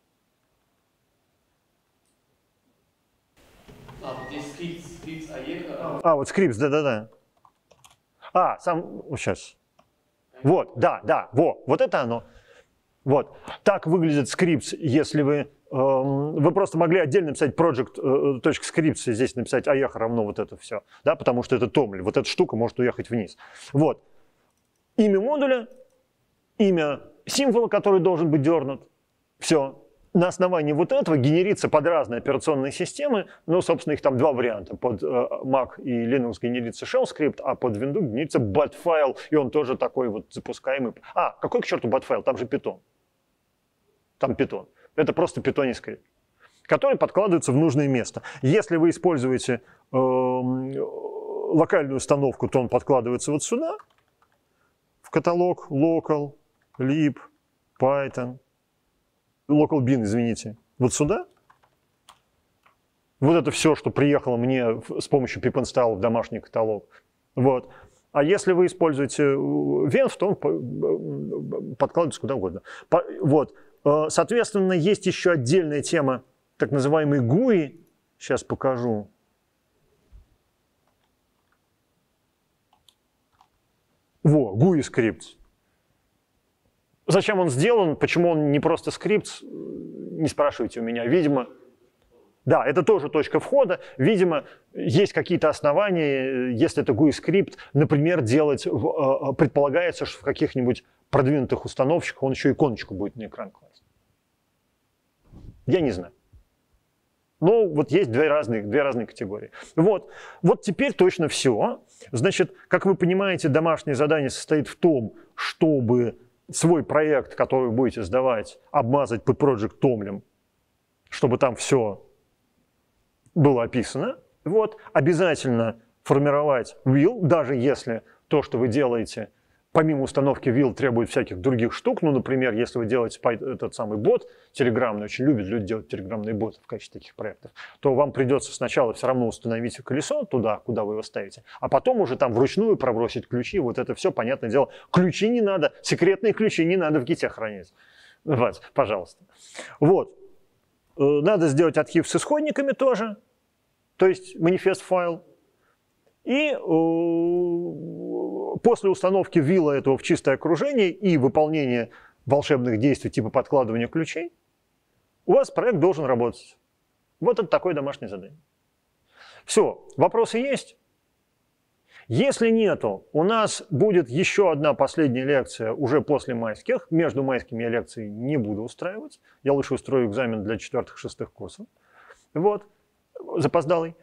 А, вот здесь скрипт, скрипт аеха. А, вот скрипт, да-да-да. А, сам, сейчас. Вот, да, да, во, вот это оно. Вот, так выглядит скрипт, если вы, э, вы просто могли отдельно написать project.scripts, и здесь написать aecha равно вот это все, да, потому что это томл, вот эта штука может уехать вниз. Вот, имя модуля, имя символа, который должен быть дернут. Все. На основании вот этого генерится под разные операционные системы, ну, собственно, их там два варианта. Под э, Mac и Linux генерится shell скрипт, а под Windows генерится bat-файл, и он тоже такой вот запускаемый. А, какой к черту bat-файл? Там же Python. Там Python. Это просто питонный скрипт, который подкладывается в нужное место. Если вы используете э, локальную установку, то он подкладывается вот сюда, в каталог local, lib, python. Local bin, извините, вот сюда. Вот это все, что приехало мне с помощью pip-install в домашний каталог. Вот. А если вы используете Venv, то он подкладывается куда угодно. Вот. Соответственно, есть еще отдельная тема, так называемый гуи. Сейчас покажу. Во, гуи скрипт. Зачем он сделан, почему он не просто скрипт, не спрашивайте у меня. Видимо, да, это тоже точка входа. Видимо, есть какие-то основания, если это гуи скрипт, например, делать, предполагается, что в каких-нибудь продвинутых установщиках он еще иконочку будет на экран класть. Я не знаю. Но вот есть две разные, две разные категории. Вот. Вот теперь точно все. Значит, как вы понимаете, домашнее задание состоит в том, чтобы свой проект, который вы будете сдавать, обмазать под Project Tomlin, чтобы там все было описано. Вот. Обязательно формировать will, даже если то, что вы делаете, помимо установки will, требует всяких других штук. Ну, например, если вы делаете этот самый бот телеграммный, очень любят люди делать телеграммные боты в качестве таких проектов, то вам придется сначала все равно установить колесо туда, куда вы его ставите, а потом уже там вручную пробросить ключи. Вот это все, понятное дело. Ключи не надо, секретные ключи не надо в гите хранить. Вот, пожалуйста. Вот. Надо сделать архив с исходниками тоже, то есть манифест файл. И после установки вилла этого в чистое окружение и выполнения волшебных действий типа подкладывания ключей, у вас проект должен работать. Вот это такое домашнее задание. Все, вопросы есть? Если нету, у нас будет еще одна последняя лекция уже после майских. Между майскими я лекции не буду устраивать. Я лучше устрою экзамен для четвертых-шестых курсов. Вот, запоздалый.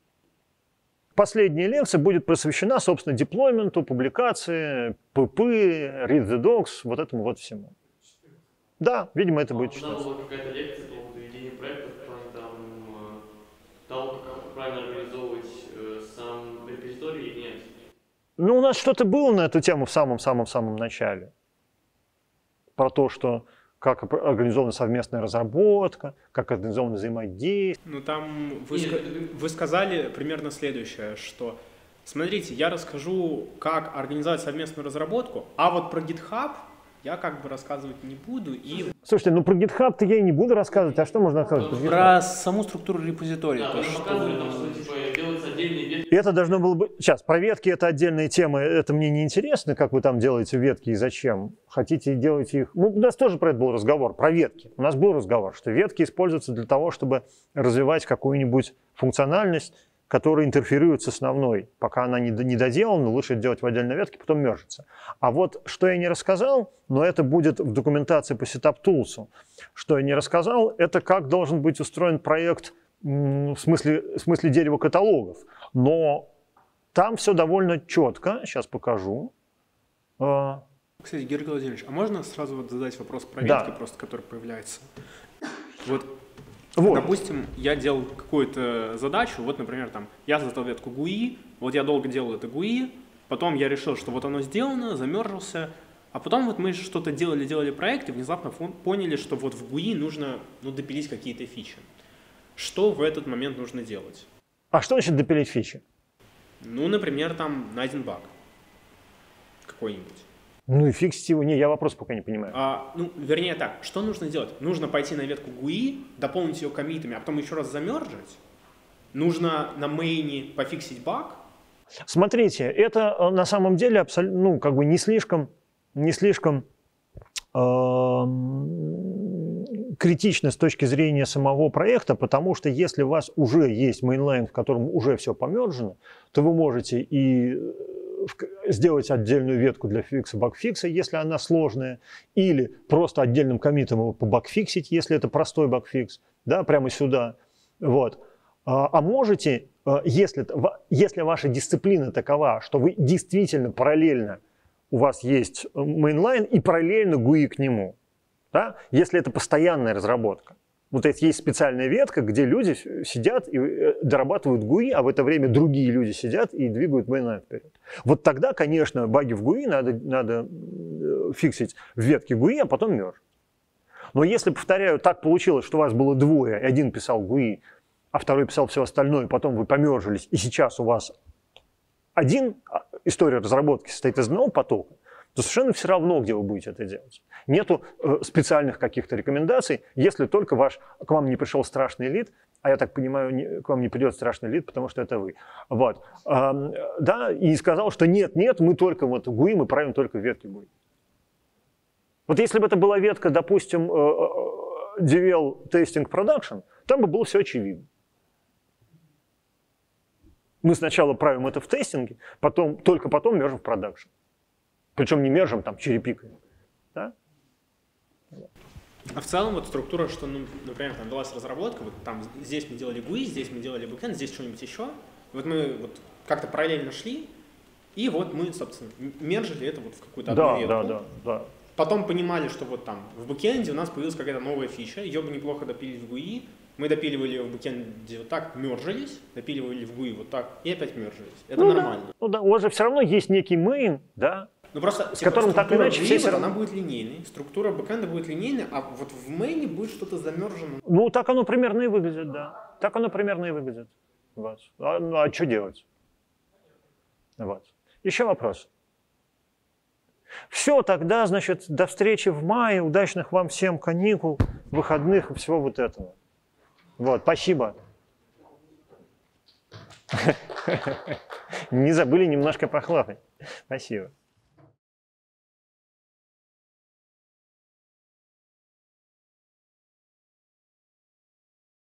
Последняя лекция будет посвящена, собственно, деплойменту, публикации, пэ пэ, read the docs, вот этому вот всему. Да, видимо, это а будет читаться. Была какая-то лекция по поводу ведения проекта, там, того, как правильно организовывать э, сам репозиторий или нет? Ну, у нас что-то было на эту тему в самом-самом-самом начале. Про то, что как организована совместная разработка, как организовано взаимодействие. Ну там вы, ска вы сказали примерно следующее, что смотрите, я расскажу, как организовать совместную разработку, а вот про GitHub я как бы рассказывать не буду. И... Слушайте, ну про GitHub-то я и не буду рассказывать, а что можно рассказывать про GitHub? Про саму структуру репозитория. Да, то, вы что... показывали, там, что типа делаются отдельные ветки. Это должно было быть... Сейчас, про ветки это отдельная тема, это мне не интересно, как вы там делаете ветки и зачем. Хотите делать их... Ну, у нас тоже про это был разговор, про ветки. У нас был разговор, что ветки используются для того, чтобы развивать какую-нибудь функциональность, которая интерферирует с основной. Пока она не доделана, лучше делать в отдельной ветке, потом мержится. А вот что я не рассказал, но это будет в документации по SetupTools. Что я не рассказал, это как должен быть устроен проект в смысле, в смысле дерева каталогов. Но там все довольно четко. Сейчас покажу. Кстати, Георгий Владимирович, а можно сразу вот задать вопрос про ветки, да. просто, который появляется? Вот. Вот. Допустим, я делал какую-то задачу, вот, например, там, я создал ветку гуи, вот я долго делал это гуи, потом я решил, что вот оно сделано, замержился, а потом вот мы что-то делали, делали проект, и внезапно поняли, что вот в гуи нужно, ну, допилить какие-то фичи. Что в этот момент нужно делать? А что значит допилить фичи? Ну, например, там найден баг какой-нибудь. Ну и фиксить его. Не, я вопрос пока не понимаю. А, ну, вернее так, что нужно делать? Нужно пойти на ветку гуи, дополнить ее коммитами, а потом еще раз замержить. Нужно на мейне пофиксить баг. Смотрите, это на самом деле абсолютно, ну, как бы не слишком, не слишком э, критично с точки зрения самого проекта, потому что если у вас уже есть мейнлайн, в котором уже все помержено, то вы можете и сделать отдельную ветку для фикса багфикса, если она сложная, или просто отдельным коммитом его побагфиксить, если это простой багфикс, да, прямо сюда. Вот. А можете, если, если ваша дисциплина такова, что вы действительно параллельно, у вас есть mainline и параллельно гуи к нему, да, если это постоянная разработка. Вот есть, есть специальная ветка, где люди сидят и дорабатывают гуи, а в это время другие люди сидят и двигают mainline вперед. Вот тогда, конечно, баги в гуи надо, надо фиксить в ветке гуи, а потом мерж. Но если, повторяю, так получилось, что у вас было двое, и один писал гуи, а второй писал все остальное, потом вы помержились, и сейчас у вас один, история разработки состоит из одного потока, то совершенно все равно, где вы будете это делать. Нету э, специальных каких-то рекомендаций, если только ваш, к вам не пришел страшный лид, а я так понимаю, не, к вам не придет страшный лид, потому что это вы. Вот. Э, да, и сказал, что нет, нет, мы только вот гуи, мы правим только ветки гуи. Вот если бы это была ветка, допустим, э, э, devel testing production, там бы было все очевидно. Мы сначала правим это в тестинге, потом, только потом мержим в продакшн. Причем не мержим, там, черепикаем. Да? А в целом вот структура, что, ну, например, там велась разработка, вот там здесь мы делали гуи, здесь мы делали бэкэнд, здесь что-нибудь еще. Вот мы вот как-то параллельно шли, и вот мы, собственно, мержили это вот в какую-то одну да, ветку. Да, да, да. Потом понимали, что вот там в бэкэнде у нас появилась какая-то новая фича, ее бы неплохо допилить в гуи, мы допиливали ее в бэкэнде вот так, мержились, допиливали в гуи вот так, и опять мержились. Это ну, нормально. Да. Ну да, у вас же все равно есть некий main, да, ну, просто, с которым так или иначе все вот, равно... она будет линейной, структура бэкэнда будет линейной, а вот в мейне будет что-то замержено. Ну, так оно примерно и выглядит, да. Так оно примерно и выглядит. Вот. А, ну, а что делать? Вот. Еще вопрос. Все, тогда, значит, до встречи в мае, удачных вам всем каникул, выходных и всего вот этого. Вот, спасибо. Не забыли немножко похлопать. Спасибо.